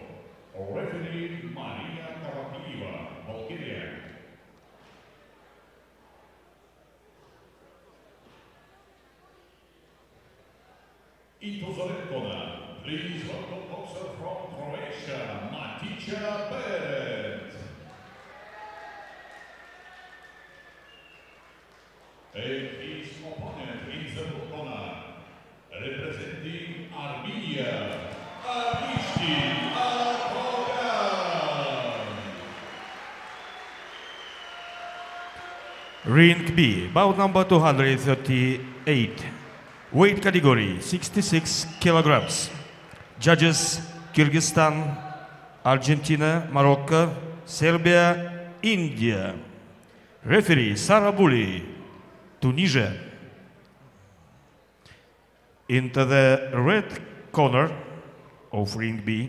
Referee: Maria Karapiyeva, Bulgaria. Into the red corner, please welcome boxer from Croatia, Matica Beret. And his opponent in the blue corner, representing Armenia, Avishti Akogan. Ring B, bout number two hundred thirty-eight. Weight category sixty-six kilograms. Judges: Kyrgyzstan, Argentina, Morocco, Serbia, India. Referee: Sarabuli, Tunisia. Into the red corner of ring B,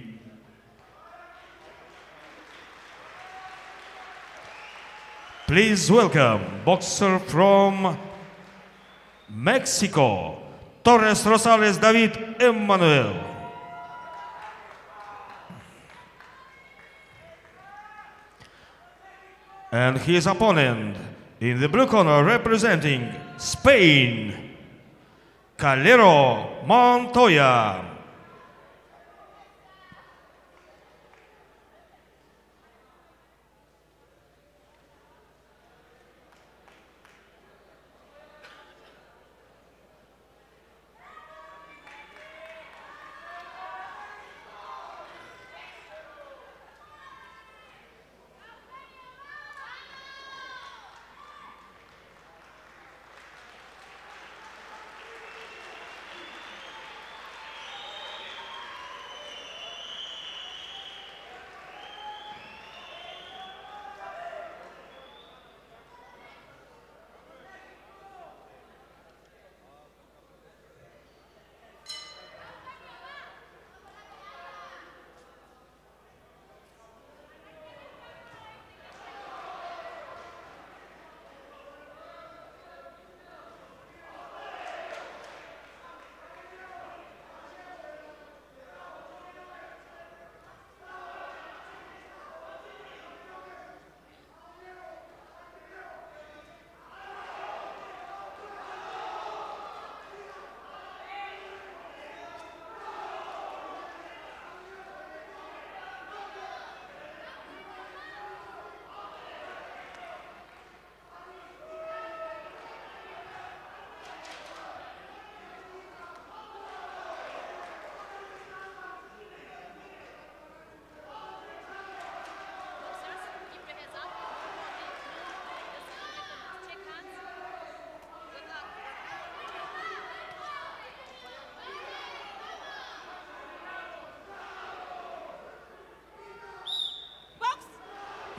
please welcome boxer from Mexico, Torres Rosales David Emmanuel. And his opponent in the blue corner, representing Spain, Calero Montoya.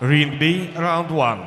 Ring B, round one.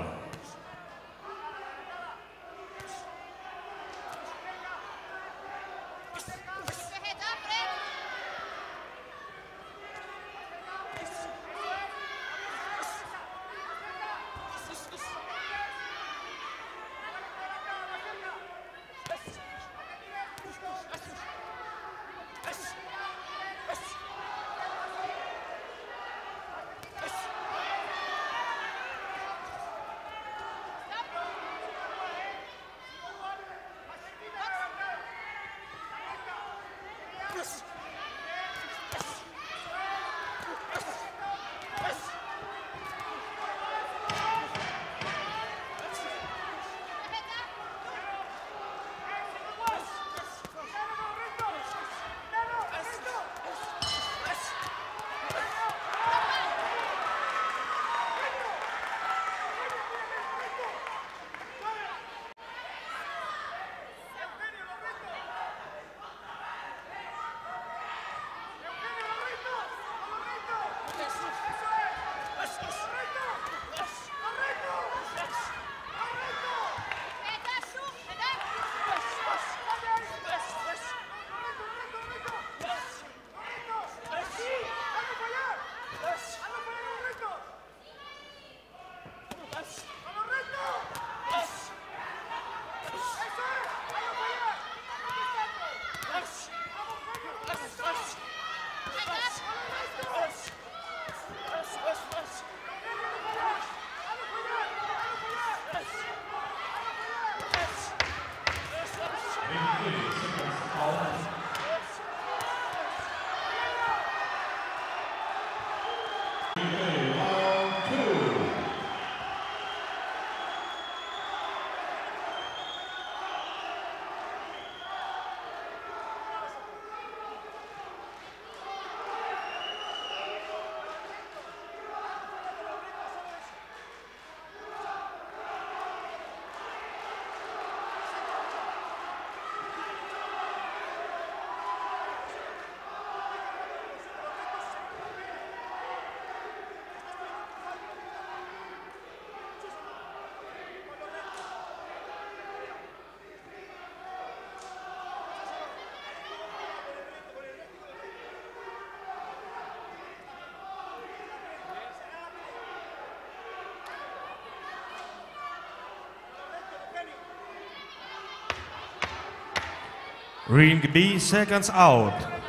Ring B, seconds out.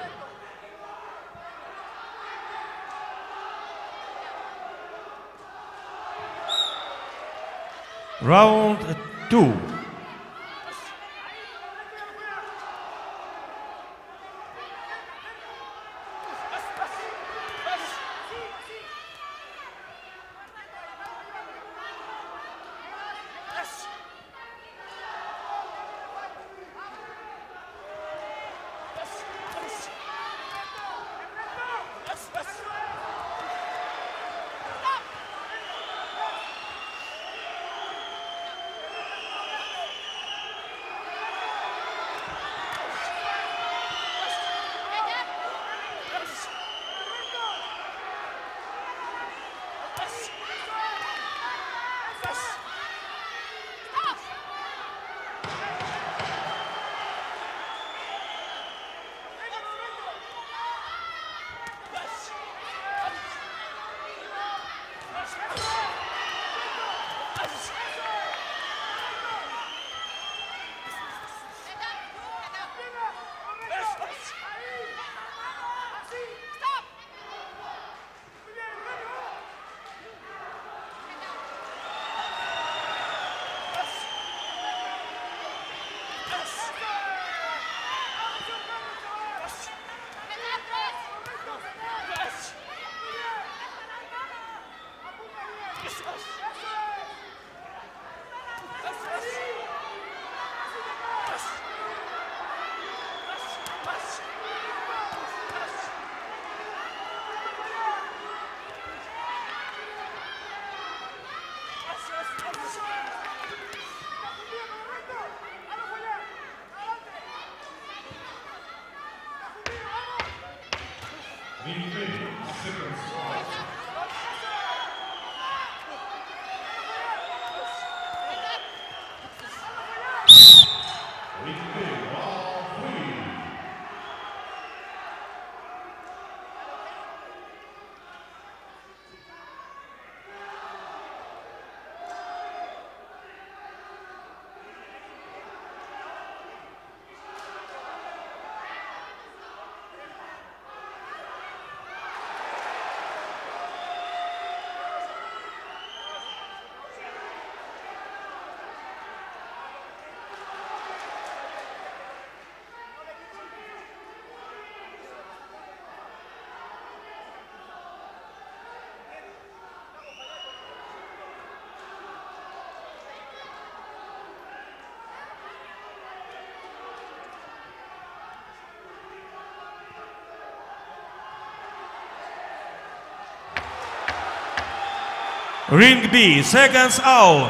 Round two. Ring B, round three. Ring B, seconds out.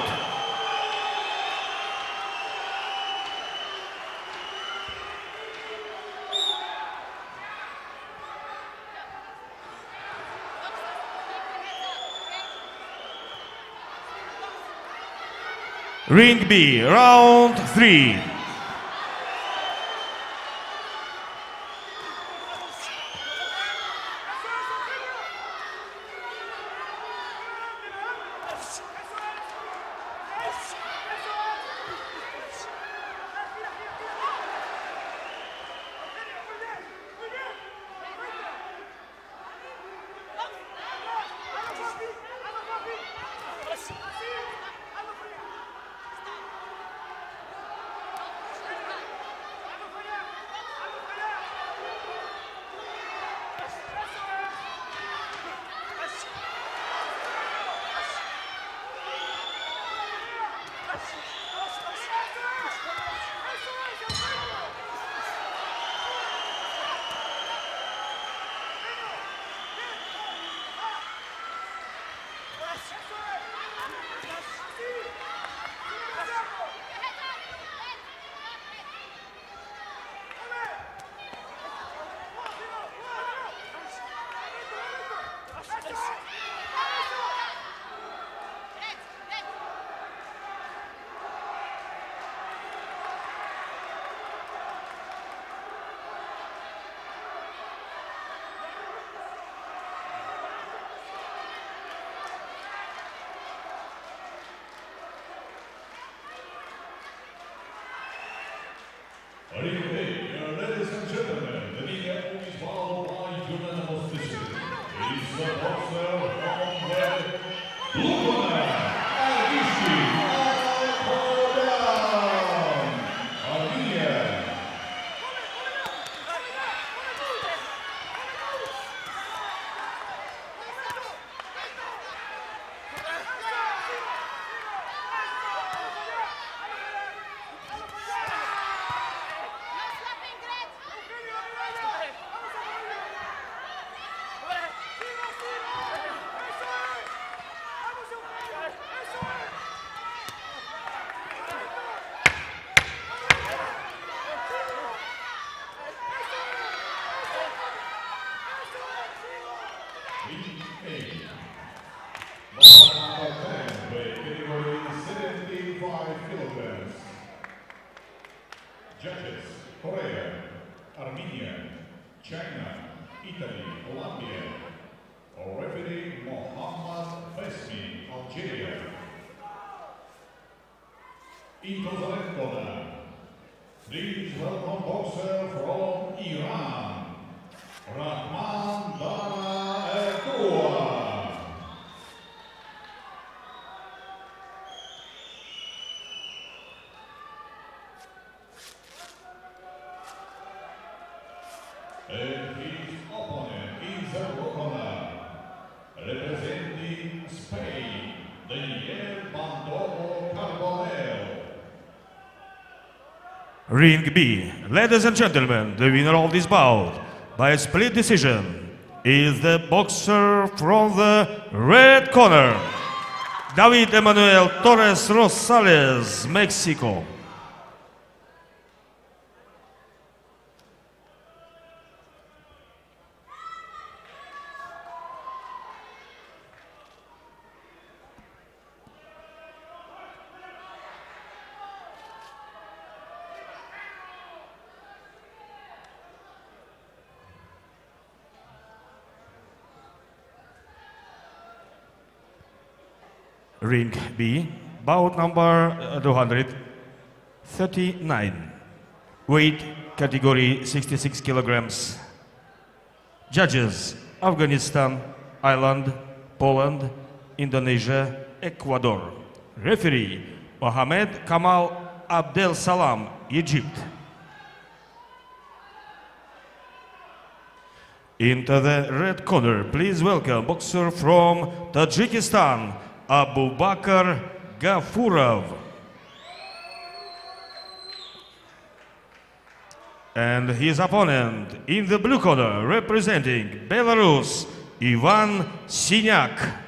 Ring B, round three. Ring B, ladies and gentlemen, the media is followed by unanimous decision. Is the boxer from the blue corner, Arvishi Alkodan, Armenia. Ring A. Boxer number ten, weight category seventy-five kilograms. Judges: Korea, Armenia, China, Italy, Colombia. Referee: Mohammad Fesmi, Algeria. Into the red corner, please welcome boxer from Iran, Rahman Dana Erdogan. And his opponent is a corner, representing Spain, Daniel Bandomo Carbonell. Ring B, ladies and gentlemen, the winner of this bout by a split decision is the boxer from the red corner, David Emanuel Torres Rosales, Mexico. Ring B, bout number uh, two hundred thirty-nine. Weight category sixty-six kilograms. Judges: Afghanistan, Ireland, Poland, Indonesia, Ecuador. Referee: Mohammed Kamal Abdel Salam, Egypt. Into the red corner, please welcome boxer from Tajikistan, Abubakar Gafurov. And his opponent in the blue corner, representing Belarus, Ivan Sinyak.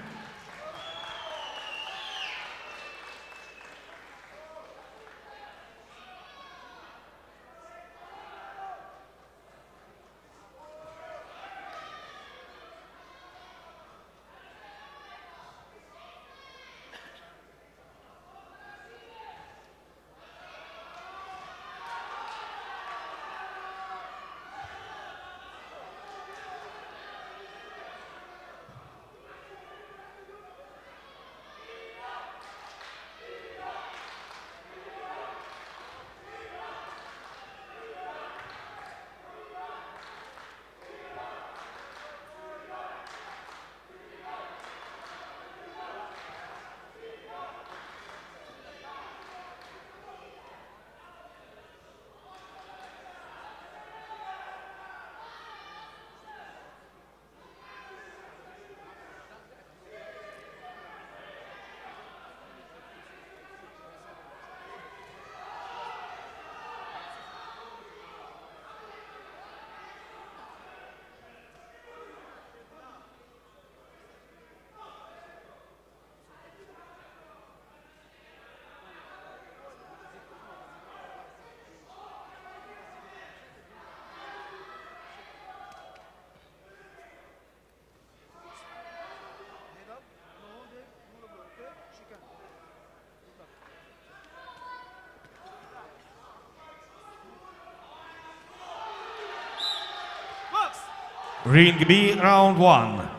Ring B, round one.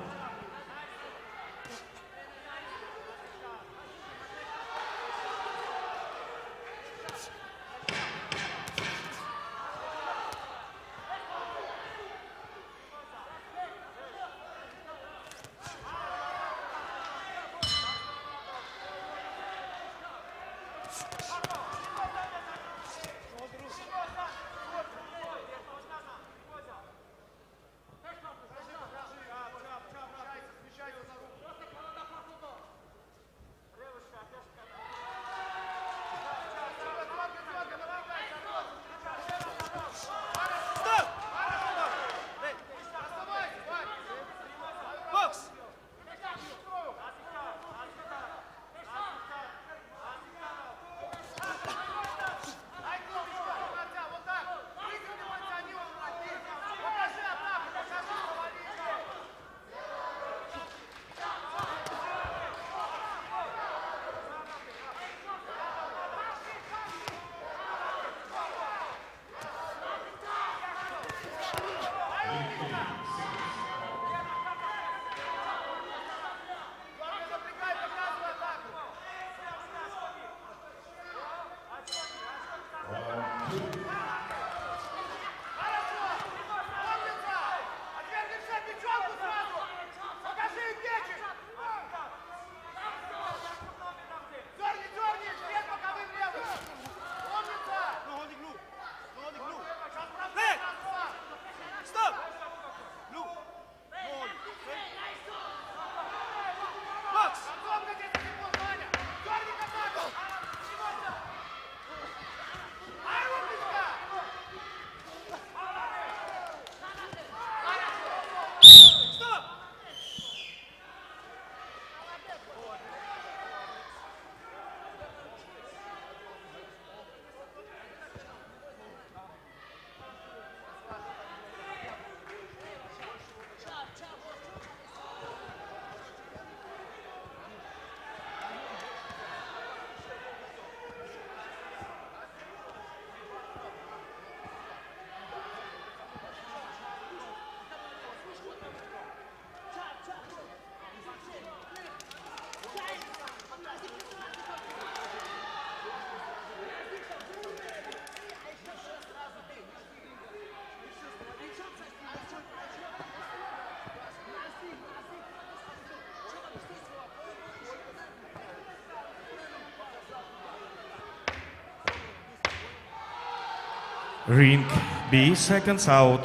Ring B, seconds out.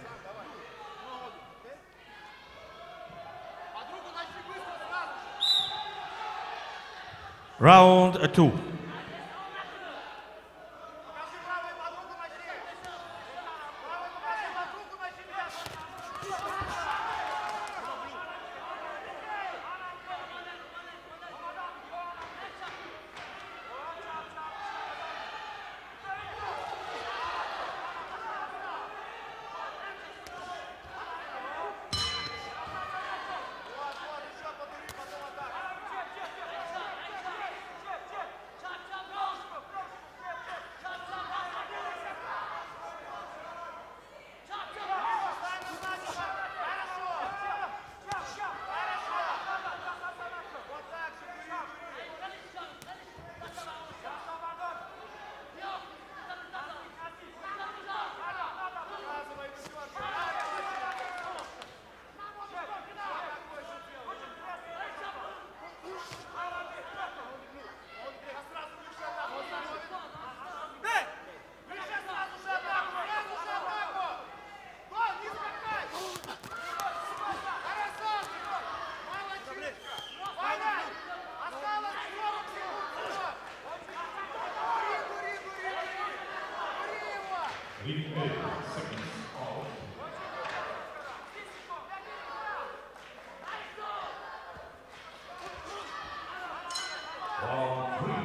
Подругу найди быстро, сразу же. Round two. Покажи правой подругу на щеке. Правой покажи подругу на щеке. Вот, вот, еще подури, потом атака. Ring A, seconds out. Round three.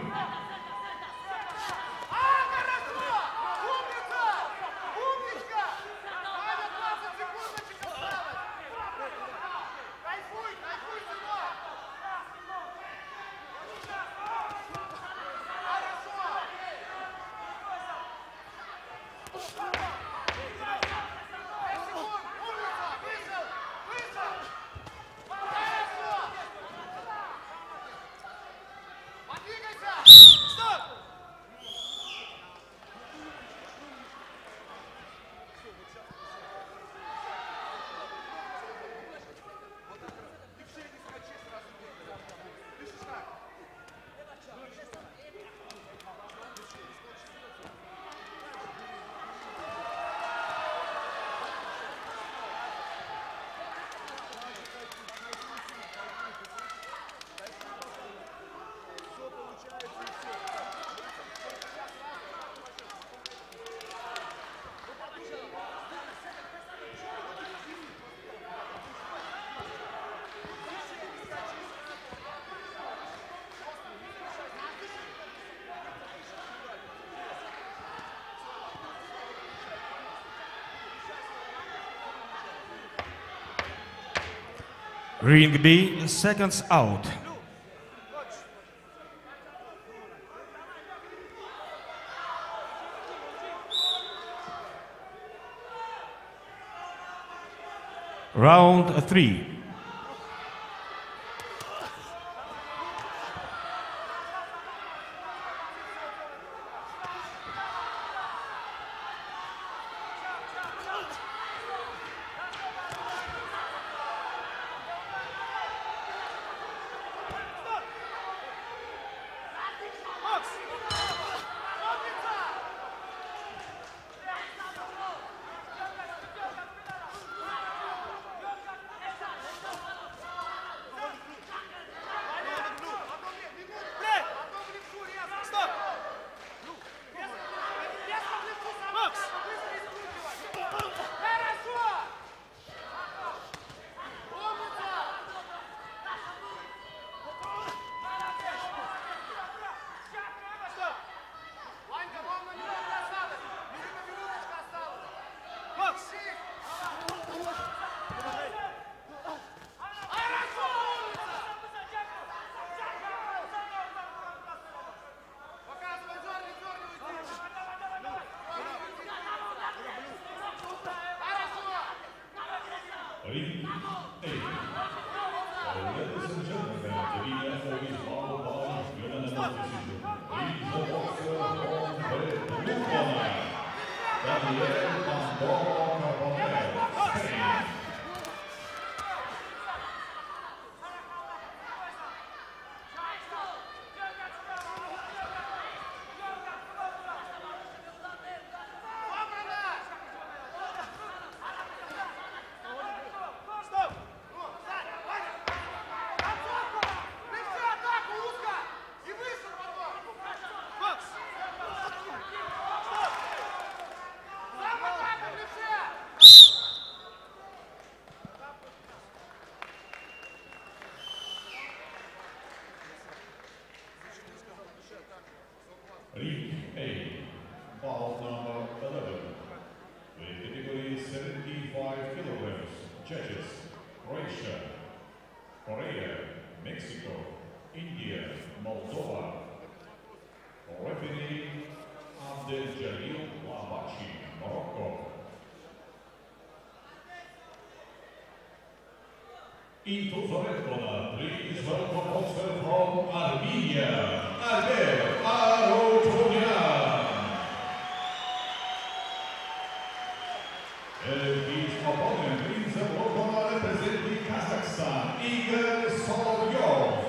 Ring B, seconds out. Round three. Ring A. Ladies and gentlemen, the winner of his bout by unanimous decision is the boxer from the blue corner, Daniel Pandora Carbonell, Spain. Давай! Ring A, bout number eleven. With category seventy-five kilograms, judges, Croatia, Korea, Mexico, India, Moldova. Referee, Abdel Jalil Labachi, Morocco. Into the red corner, please welcome boxer from Armenia, Albert Arutunian. And his opponent in the blue corner representing Kazakhstan, Igor Solovyov.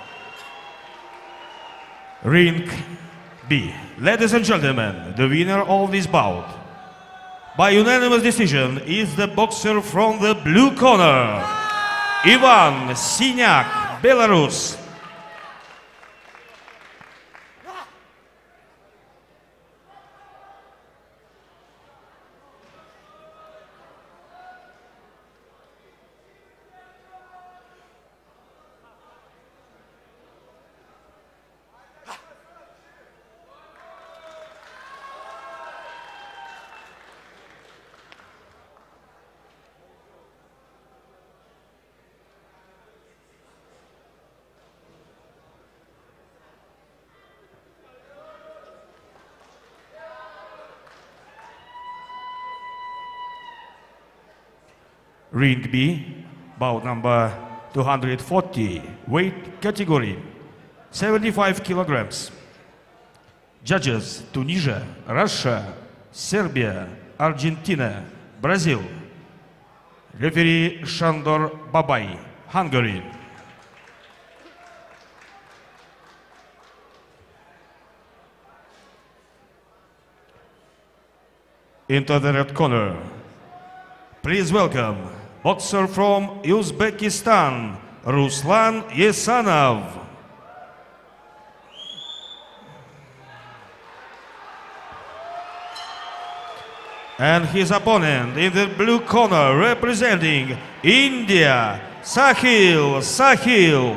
Ring B. Ladies and gentlemen, the winner of this bout by unanimous decision is the boxer from the blue corner, Ivan Sinyak, Belarus. Ring B, bout number two hundred forty, weight category, seventy-five kilograms. Judges, Tunisia, Russia, Serbia, Argentina, Brazil. Referee, Shandor Babai, Hungary. Into the red corner, please welcome boxer from Uzbekistan, Ruslan Yesanov. And his opponent in the blue corner representing India, Sahil Sahil.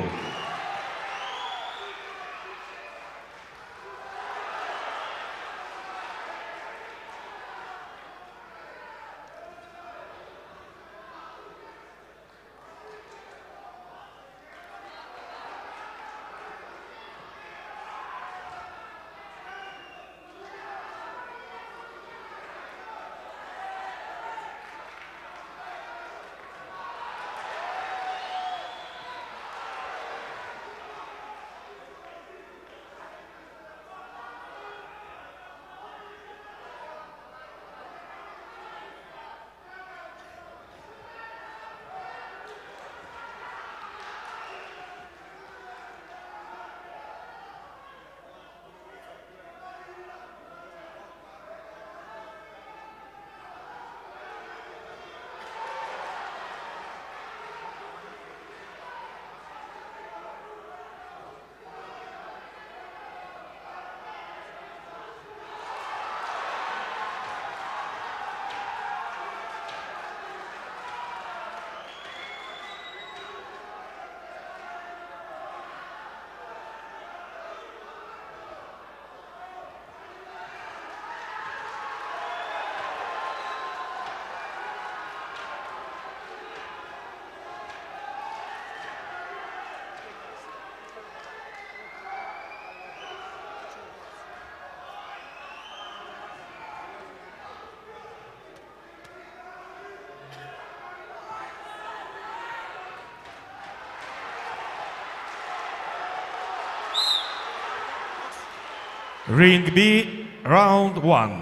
Ring B, round one.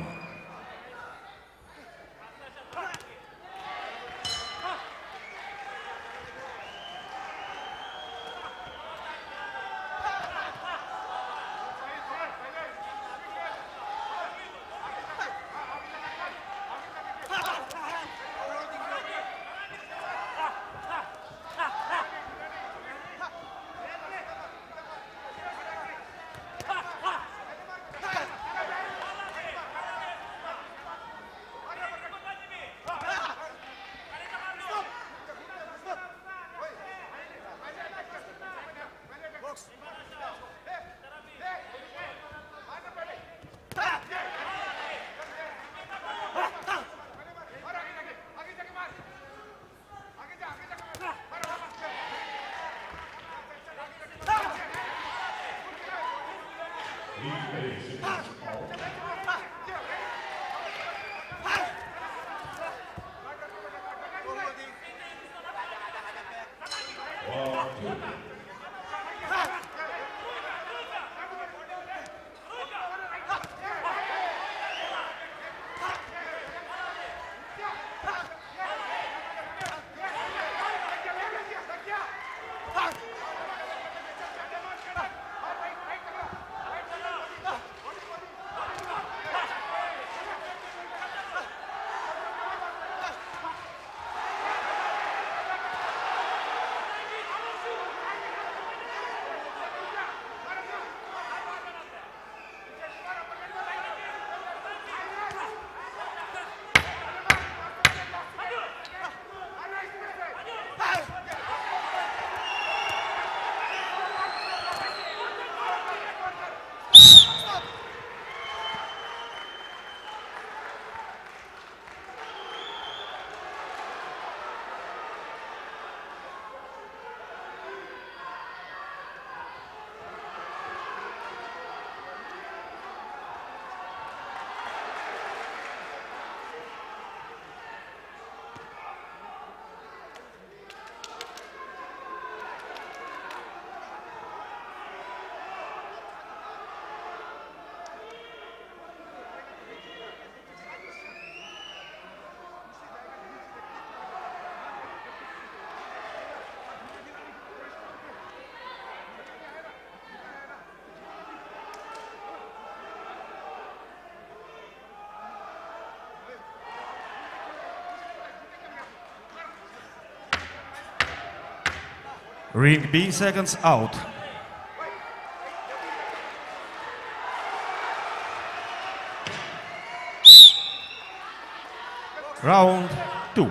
Ring B, seconds out. Round two.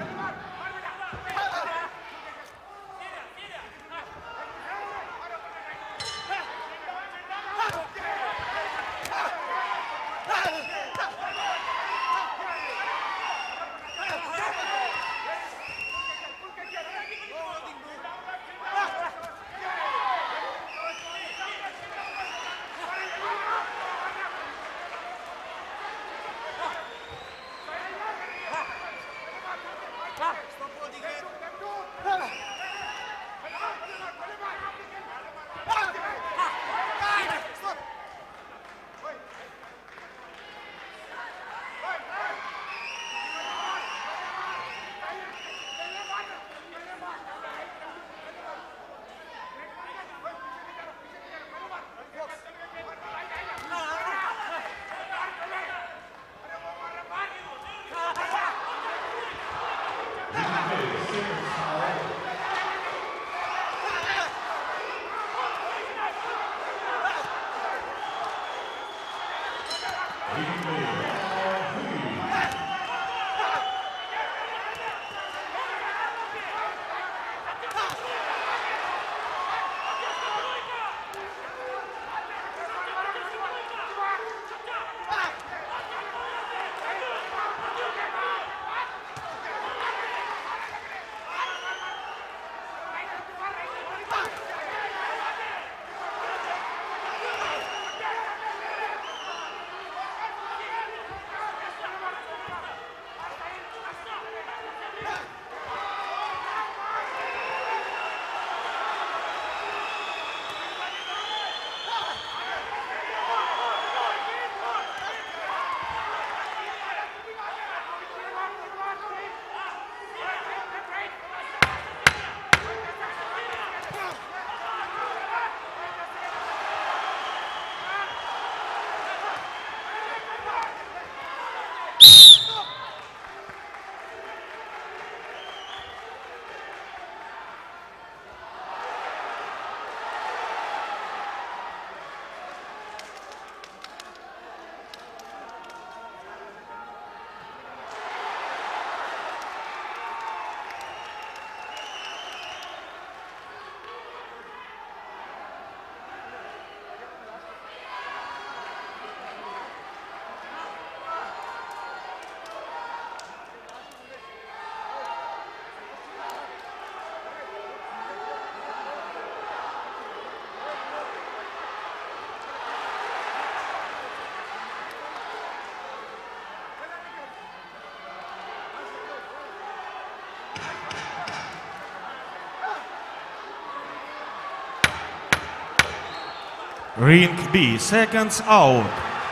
Ring B, seconds out.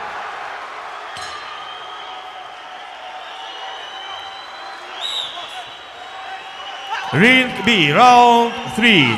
Ring B, round three.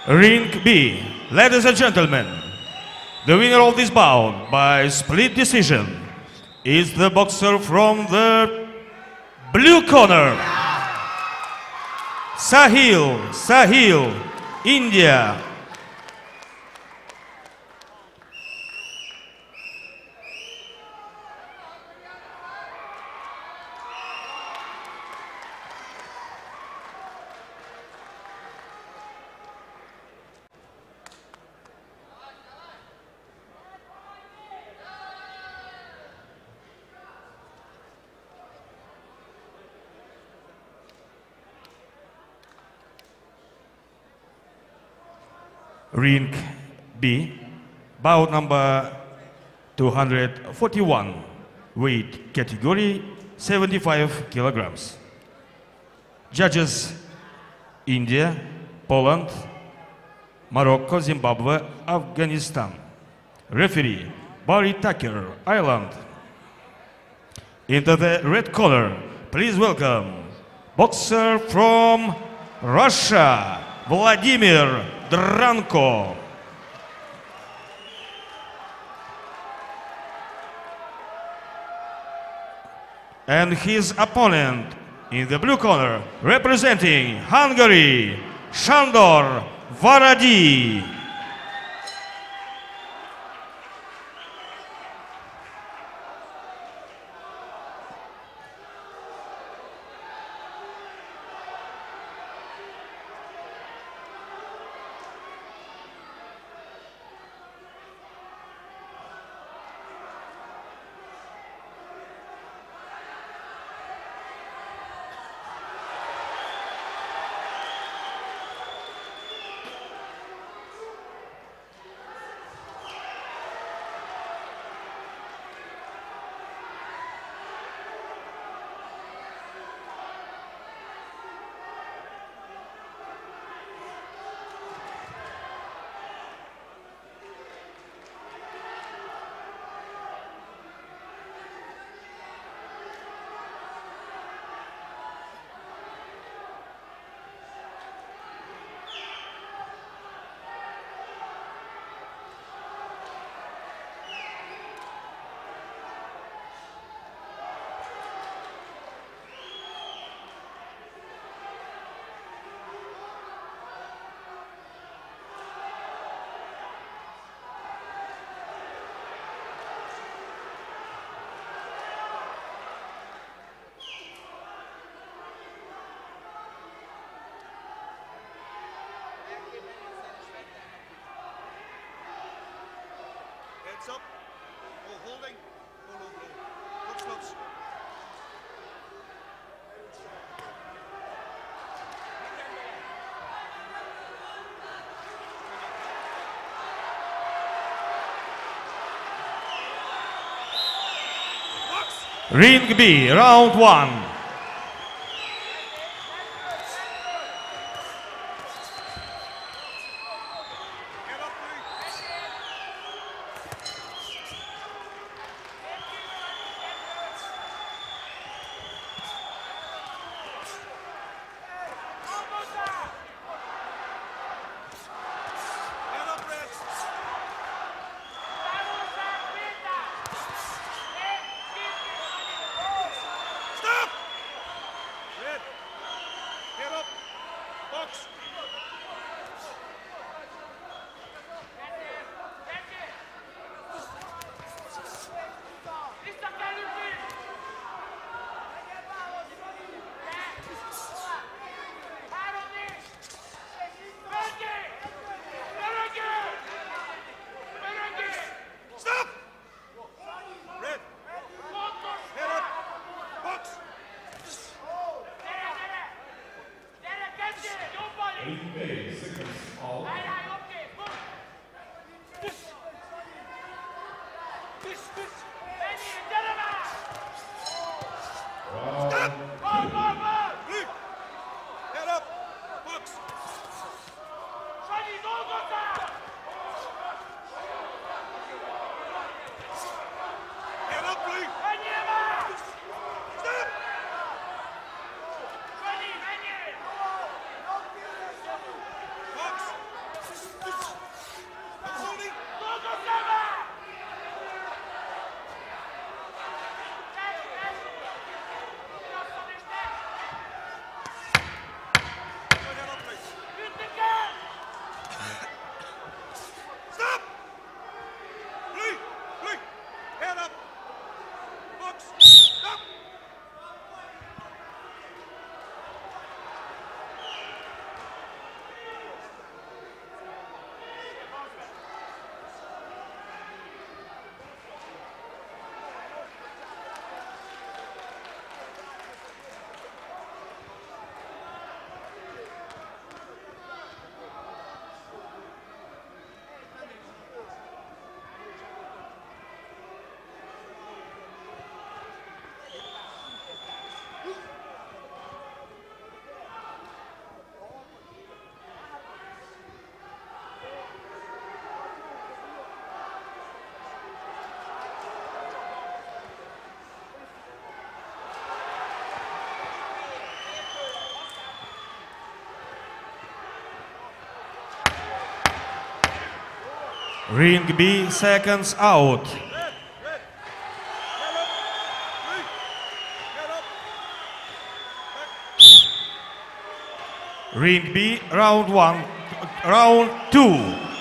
Ring B, ladies and gentlemen, the winner of this bout by split decision is the boxer from the blue corner, Sahil, Sahil, India. Ring B, bout number two hundred forty-one, weight category seventy-five kilograms. Judges: India, Poland, Morocco, Zimbabwe, Afghanistan. Referee: Barry Tucker, Ireland. Into the red corner, please welcome boxer from Russia, Vladimir Dranko. And his opponent in the blue corner, representing Hungary, Sándor Varadi. Heads up. No holding. No low blow. Looks, looks. Ring B, round one. Ring B, seconds out. Ring B, round one, round two.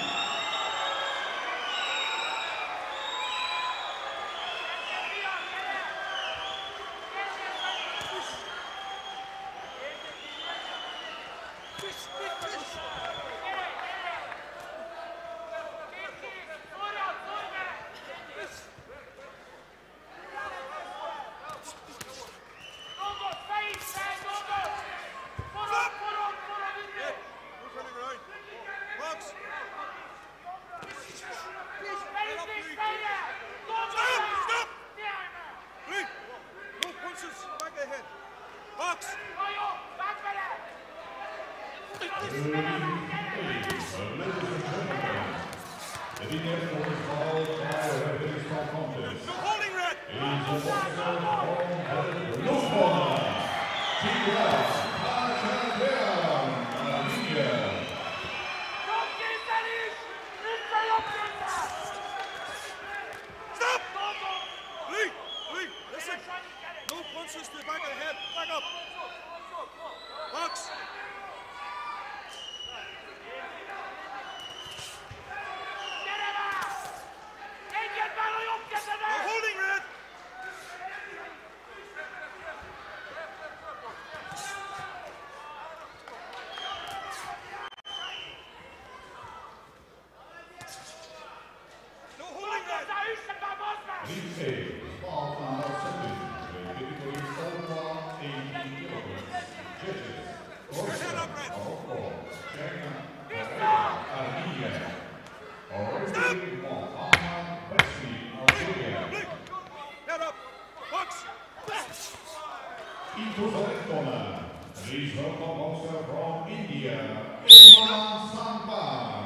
Into the red corner, please welcome boxer from India, Imran Sampan.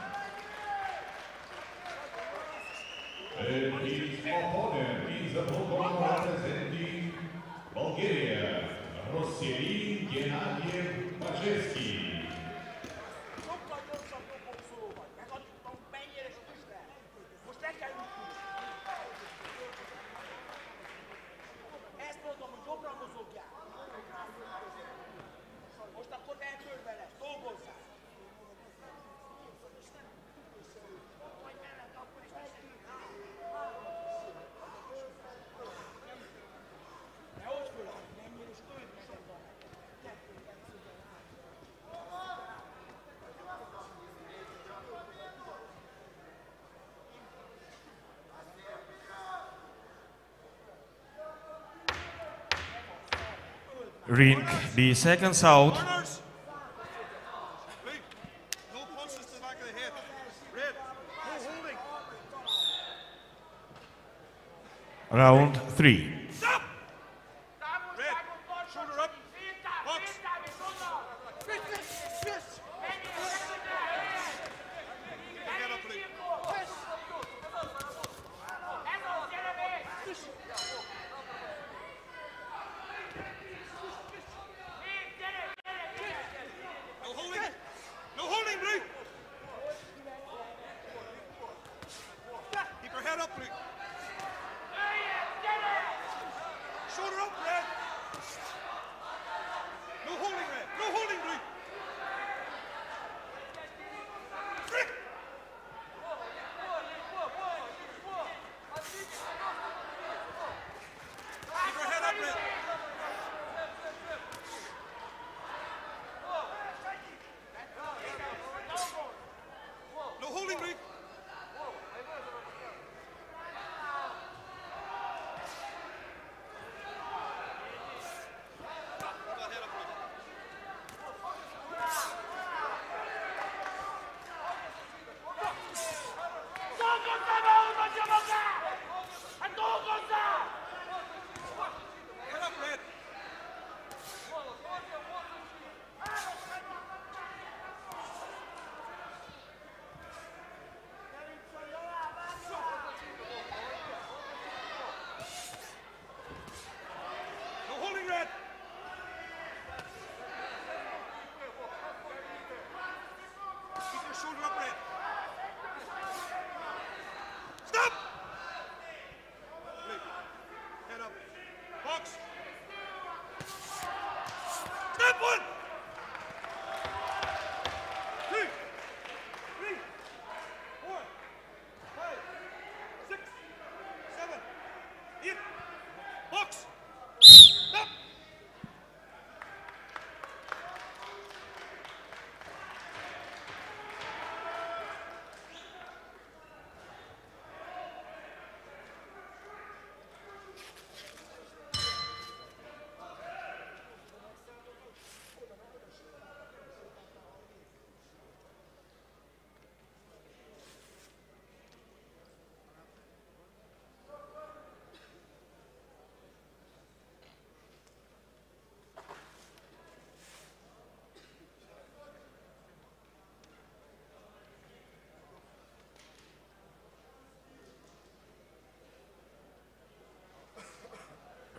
And his opponent is the blue corner representing Bulgaria, Roselin Gennadiev Bachevsky. Ring B, seconds out. No punches to the back of the head. Red, no holding. Round three. Stop! Red, shoulder up. Box. Get up, please. No holding. No holding, Blue. Keep your head up, Blue.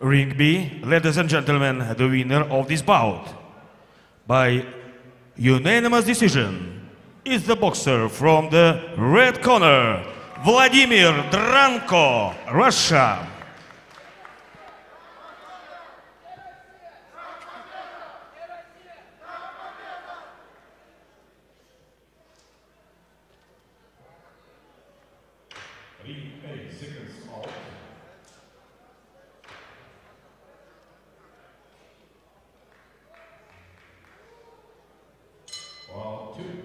Ring B, ladies and gentlemen, the winner of this bout by unanimous decision is the boxer from the red corner, Vladimir Dranko, Russia. Ring A, seconds out. Round two.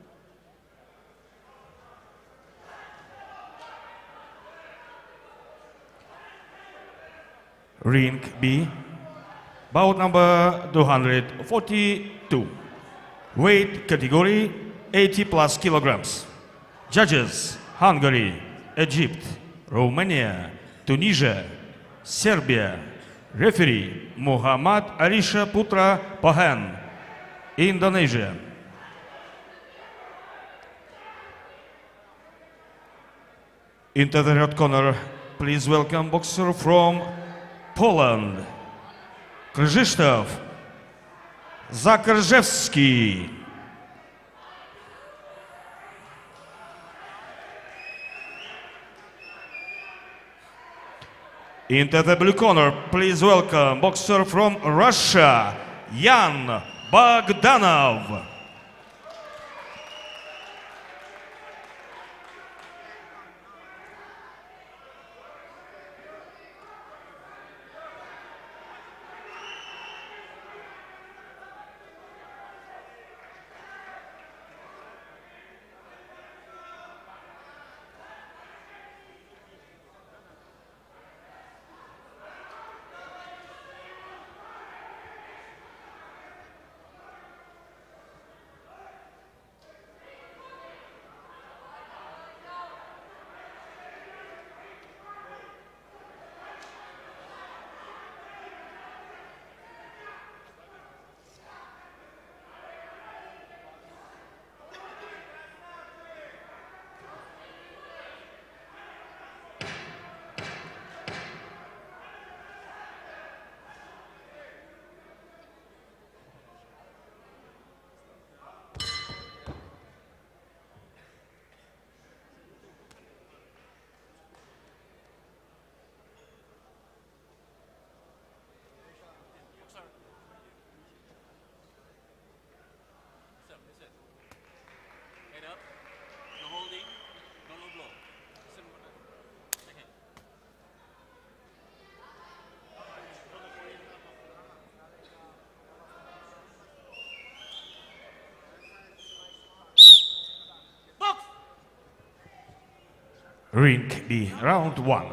Ring B, bout number two hundred forty-two, weight category eighty plus kilograms. Judges: Hungary, Egypt, Romania, Tunisia, Serbia. Referee: Muhammad Alisha Putra Pahan, Indonesia. Into the red corner, please welcome boxer from Poland, Krzysztof Zakarżewski. Into the blue corner, please welcome boxer from Russia, Yan Bogdanov. Head up, no holding, no low blow. Simple. Second. Box! Ring B, round one.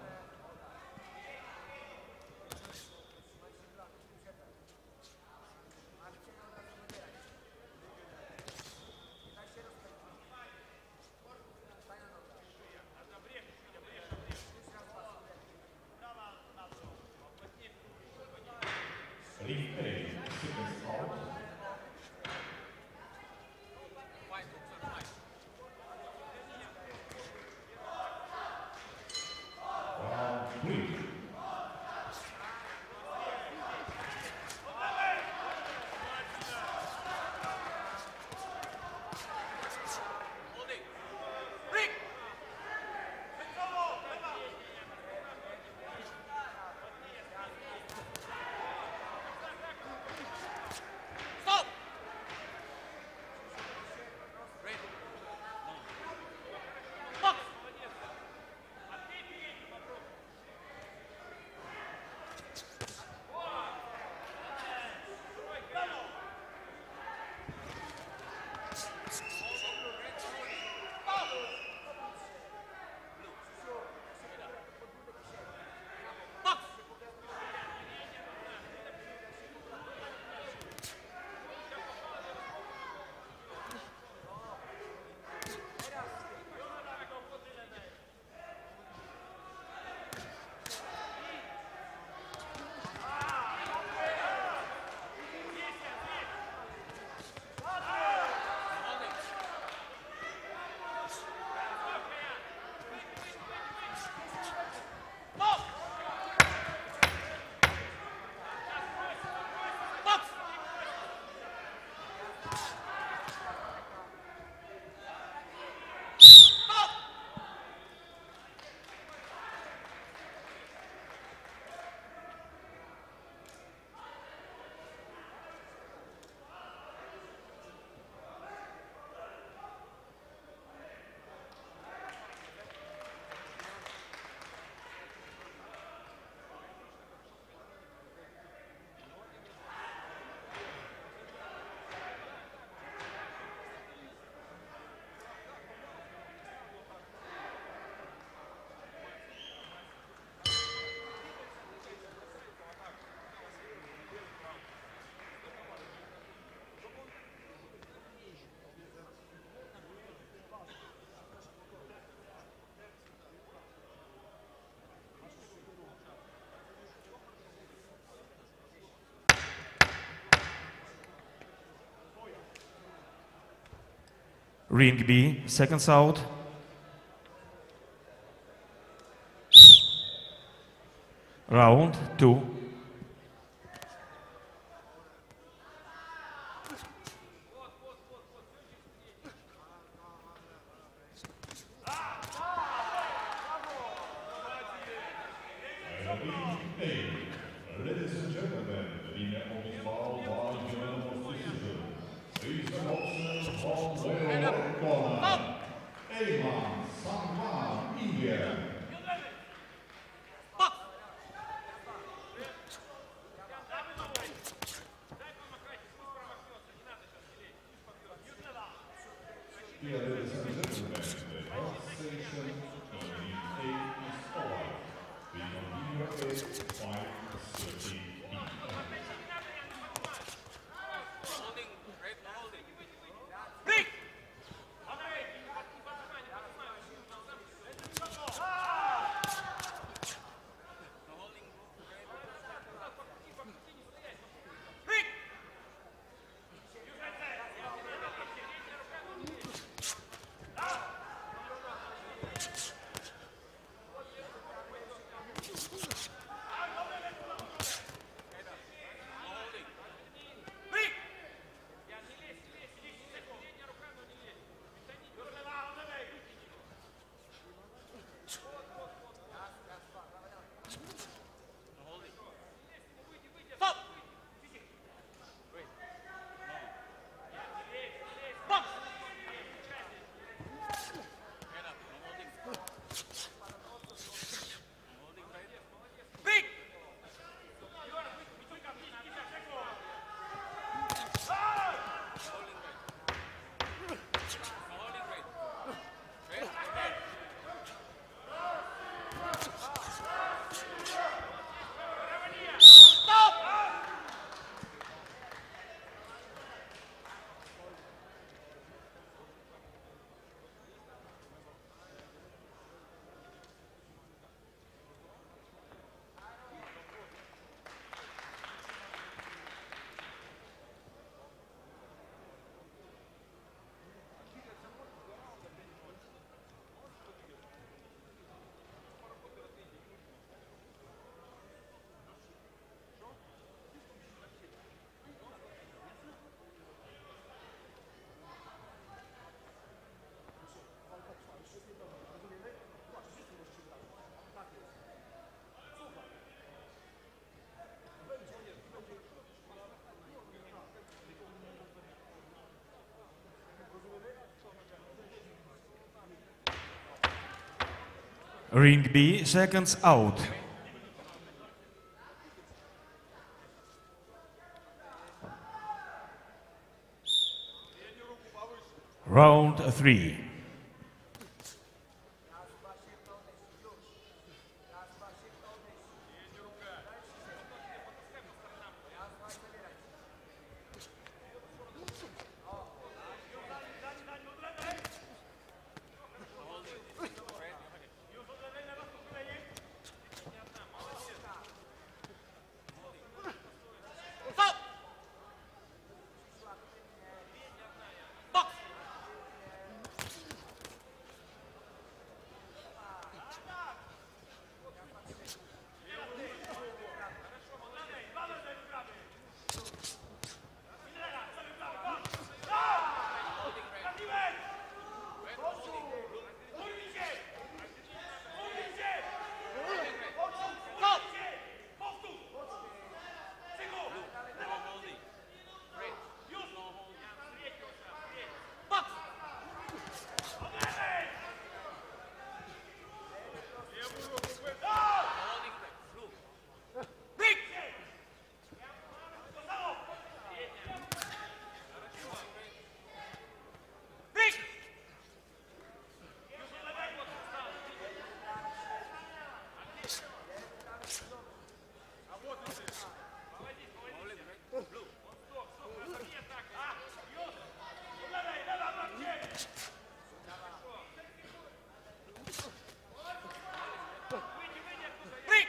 Ring A, seconds out. Fight, boxer, fight. Ring B, seconds out. Round two. Ladies and gentlemen, the winner of this bout by unanimous decision is the boxer from the red corner, Ayman Sangman, India. Dear ladies and gentlemen, the conversation in A is over. We continue at five thirty p m Holding, right? No holding. Break! No holding. Break! Stop! Wait. No. Box! Head up. No holding. No holding right. Break! Holding right. No holding right. Right? Right. Stop! Ring B, seconds out. Round three. Stop! Box! Stop! No holding. Right. No holding. Box! No holding right. Blue. Break! Break! Holding right. Blue. Break!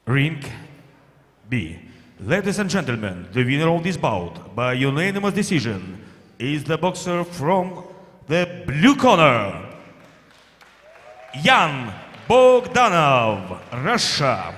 Ring B. Ladies and gentlemen, the winner of this bout by unanimous decision is the boxer from the blue corner, Yan Bogdanov, Russia.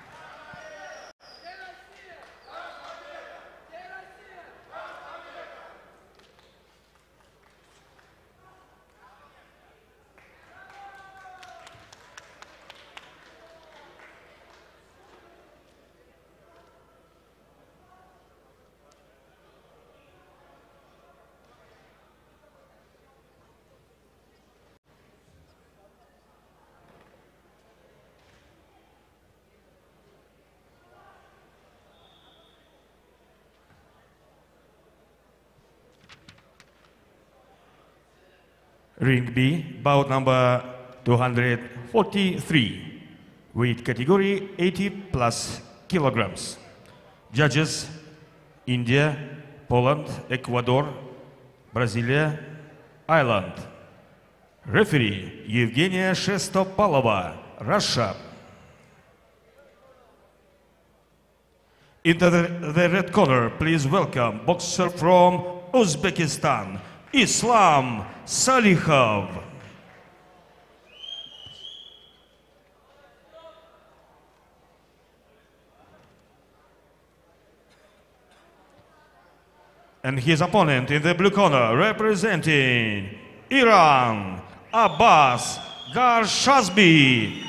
Ring B, bout number two hundred forty-three, weight category eighty plus kilograms. Judges: India, Poland, Ecuador, Brasilia, Ireland. Referee: Evgenia Shestopalova, Russia. Into the, the red corner, please welcome boxer from Uzbekistan, Islam Salihov. And his opponent in the blue corner, representing Iran, Abbas Garshazbi.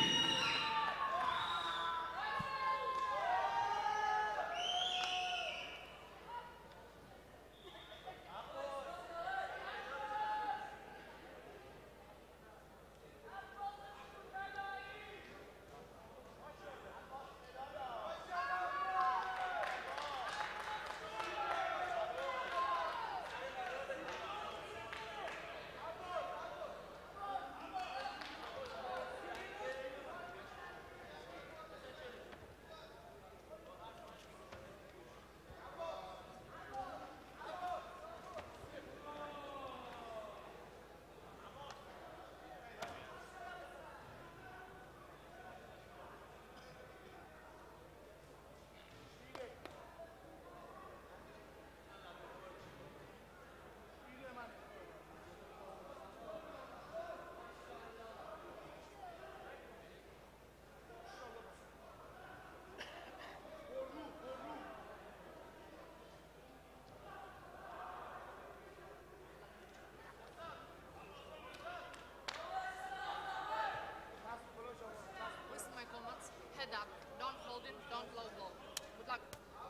Listen to my comments. Head up. Don't hold it. Don't low blow. Good luck.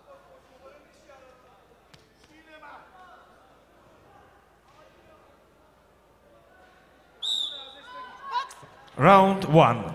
Box! Round one.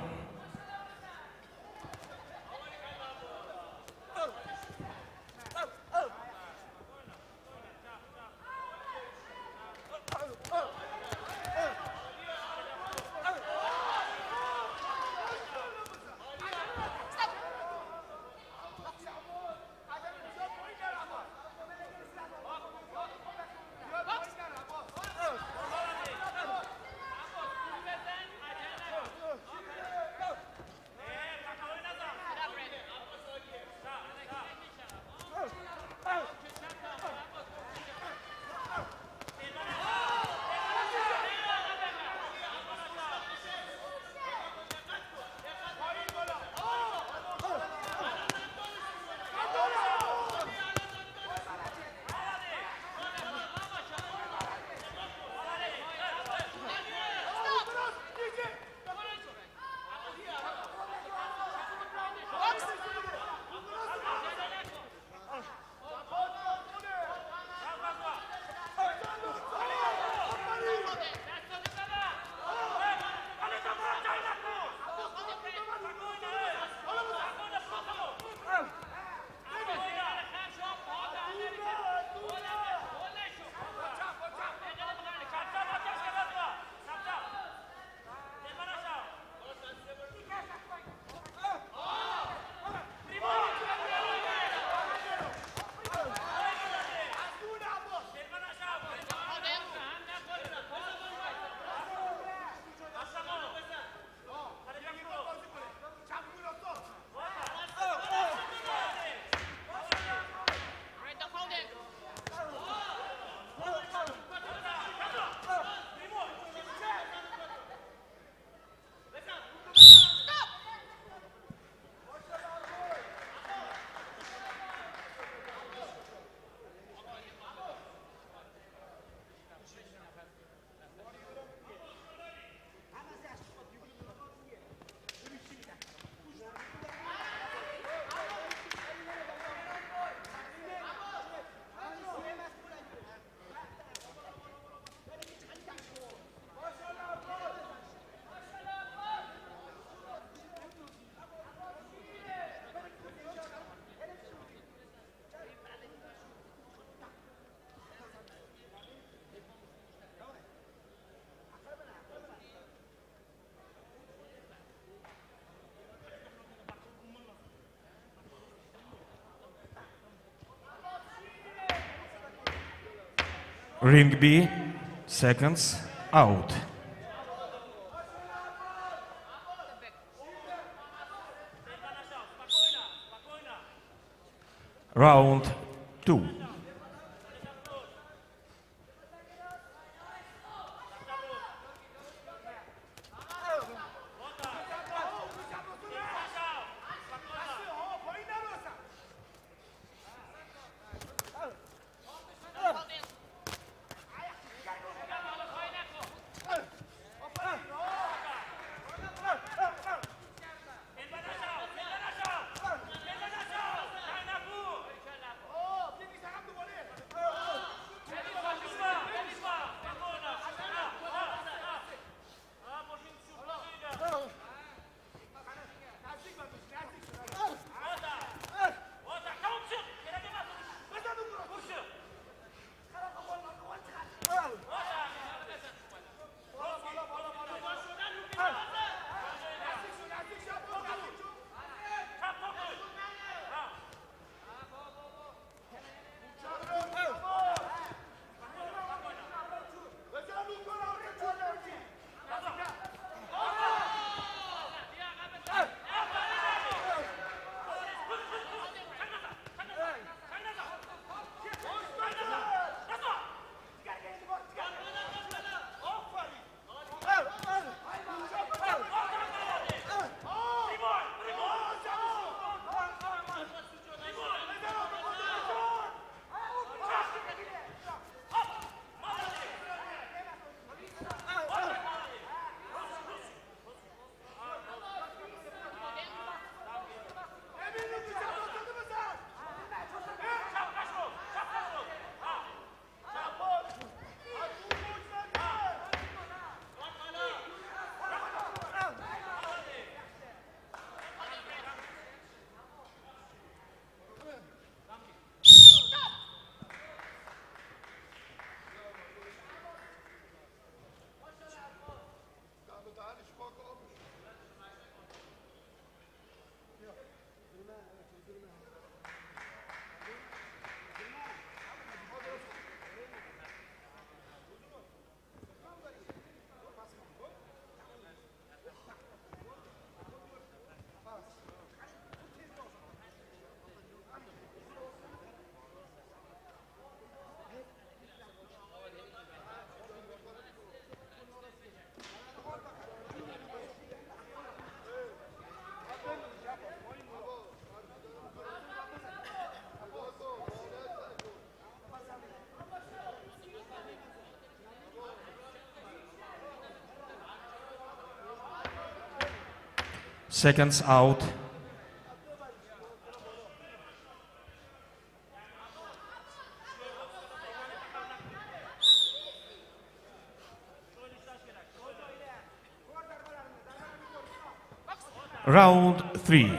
Ring B, seconds out. Round two. Seconds out. Round three.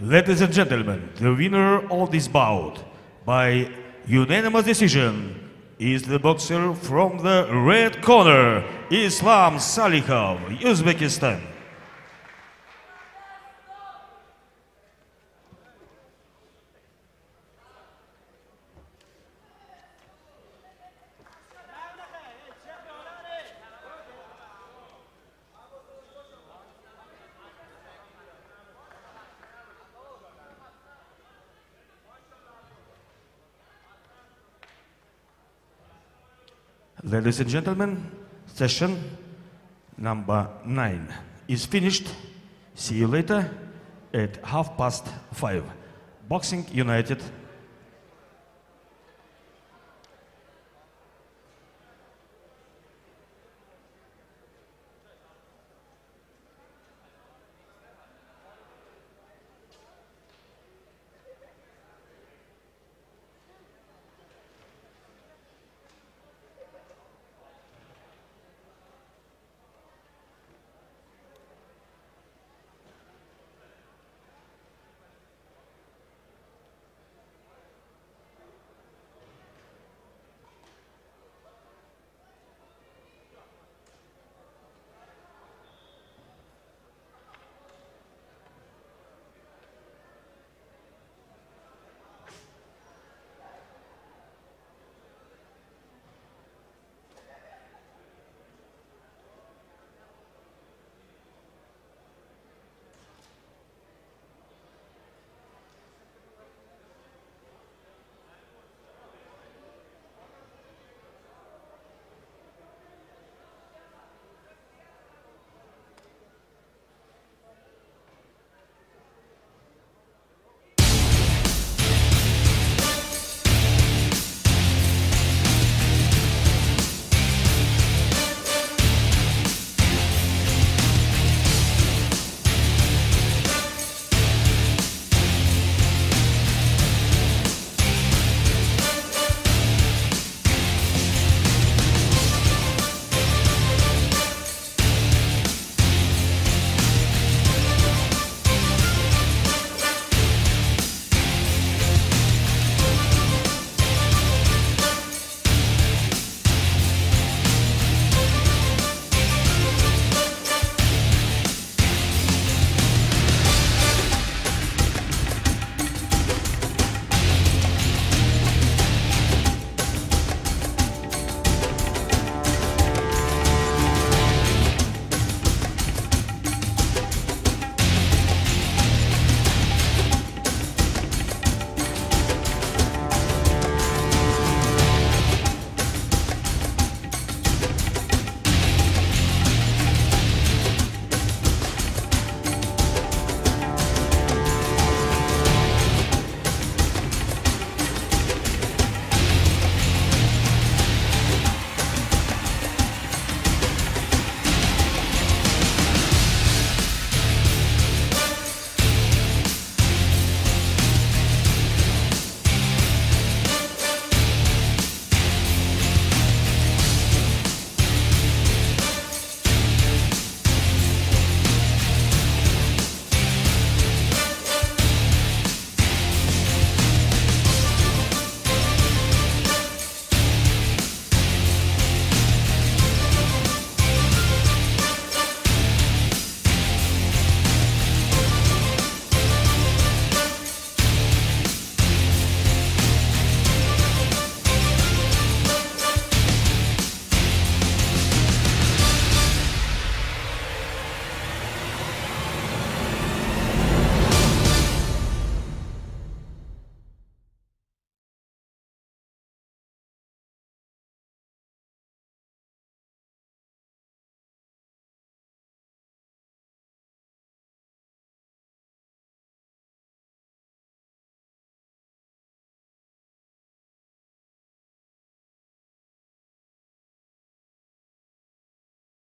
Ladies and gentlemen, the winner of this bout by unanimous decision is the boxer from the red corner, Islam Salikhov, Uzbekistan. Ladies and gentlemen, session number nine is finished. See you later at half past five. Boxing United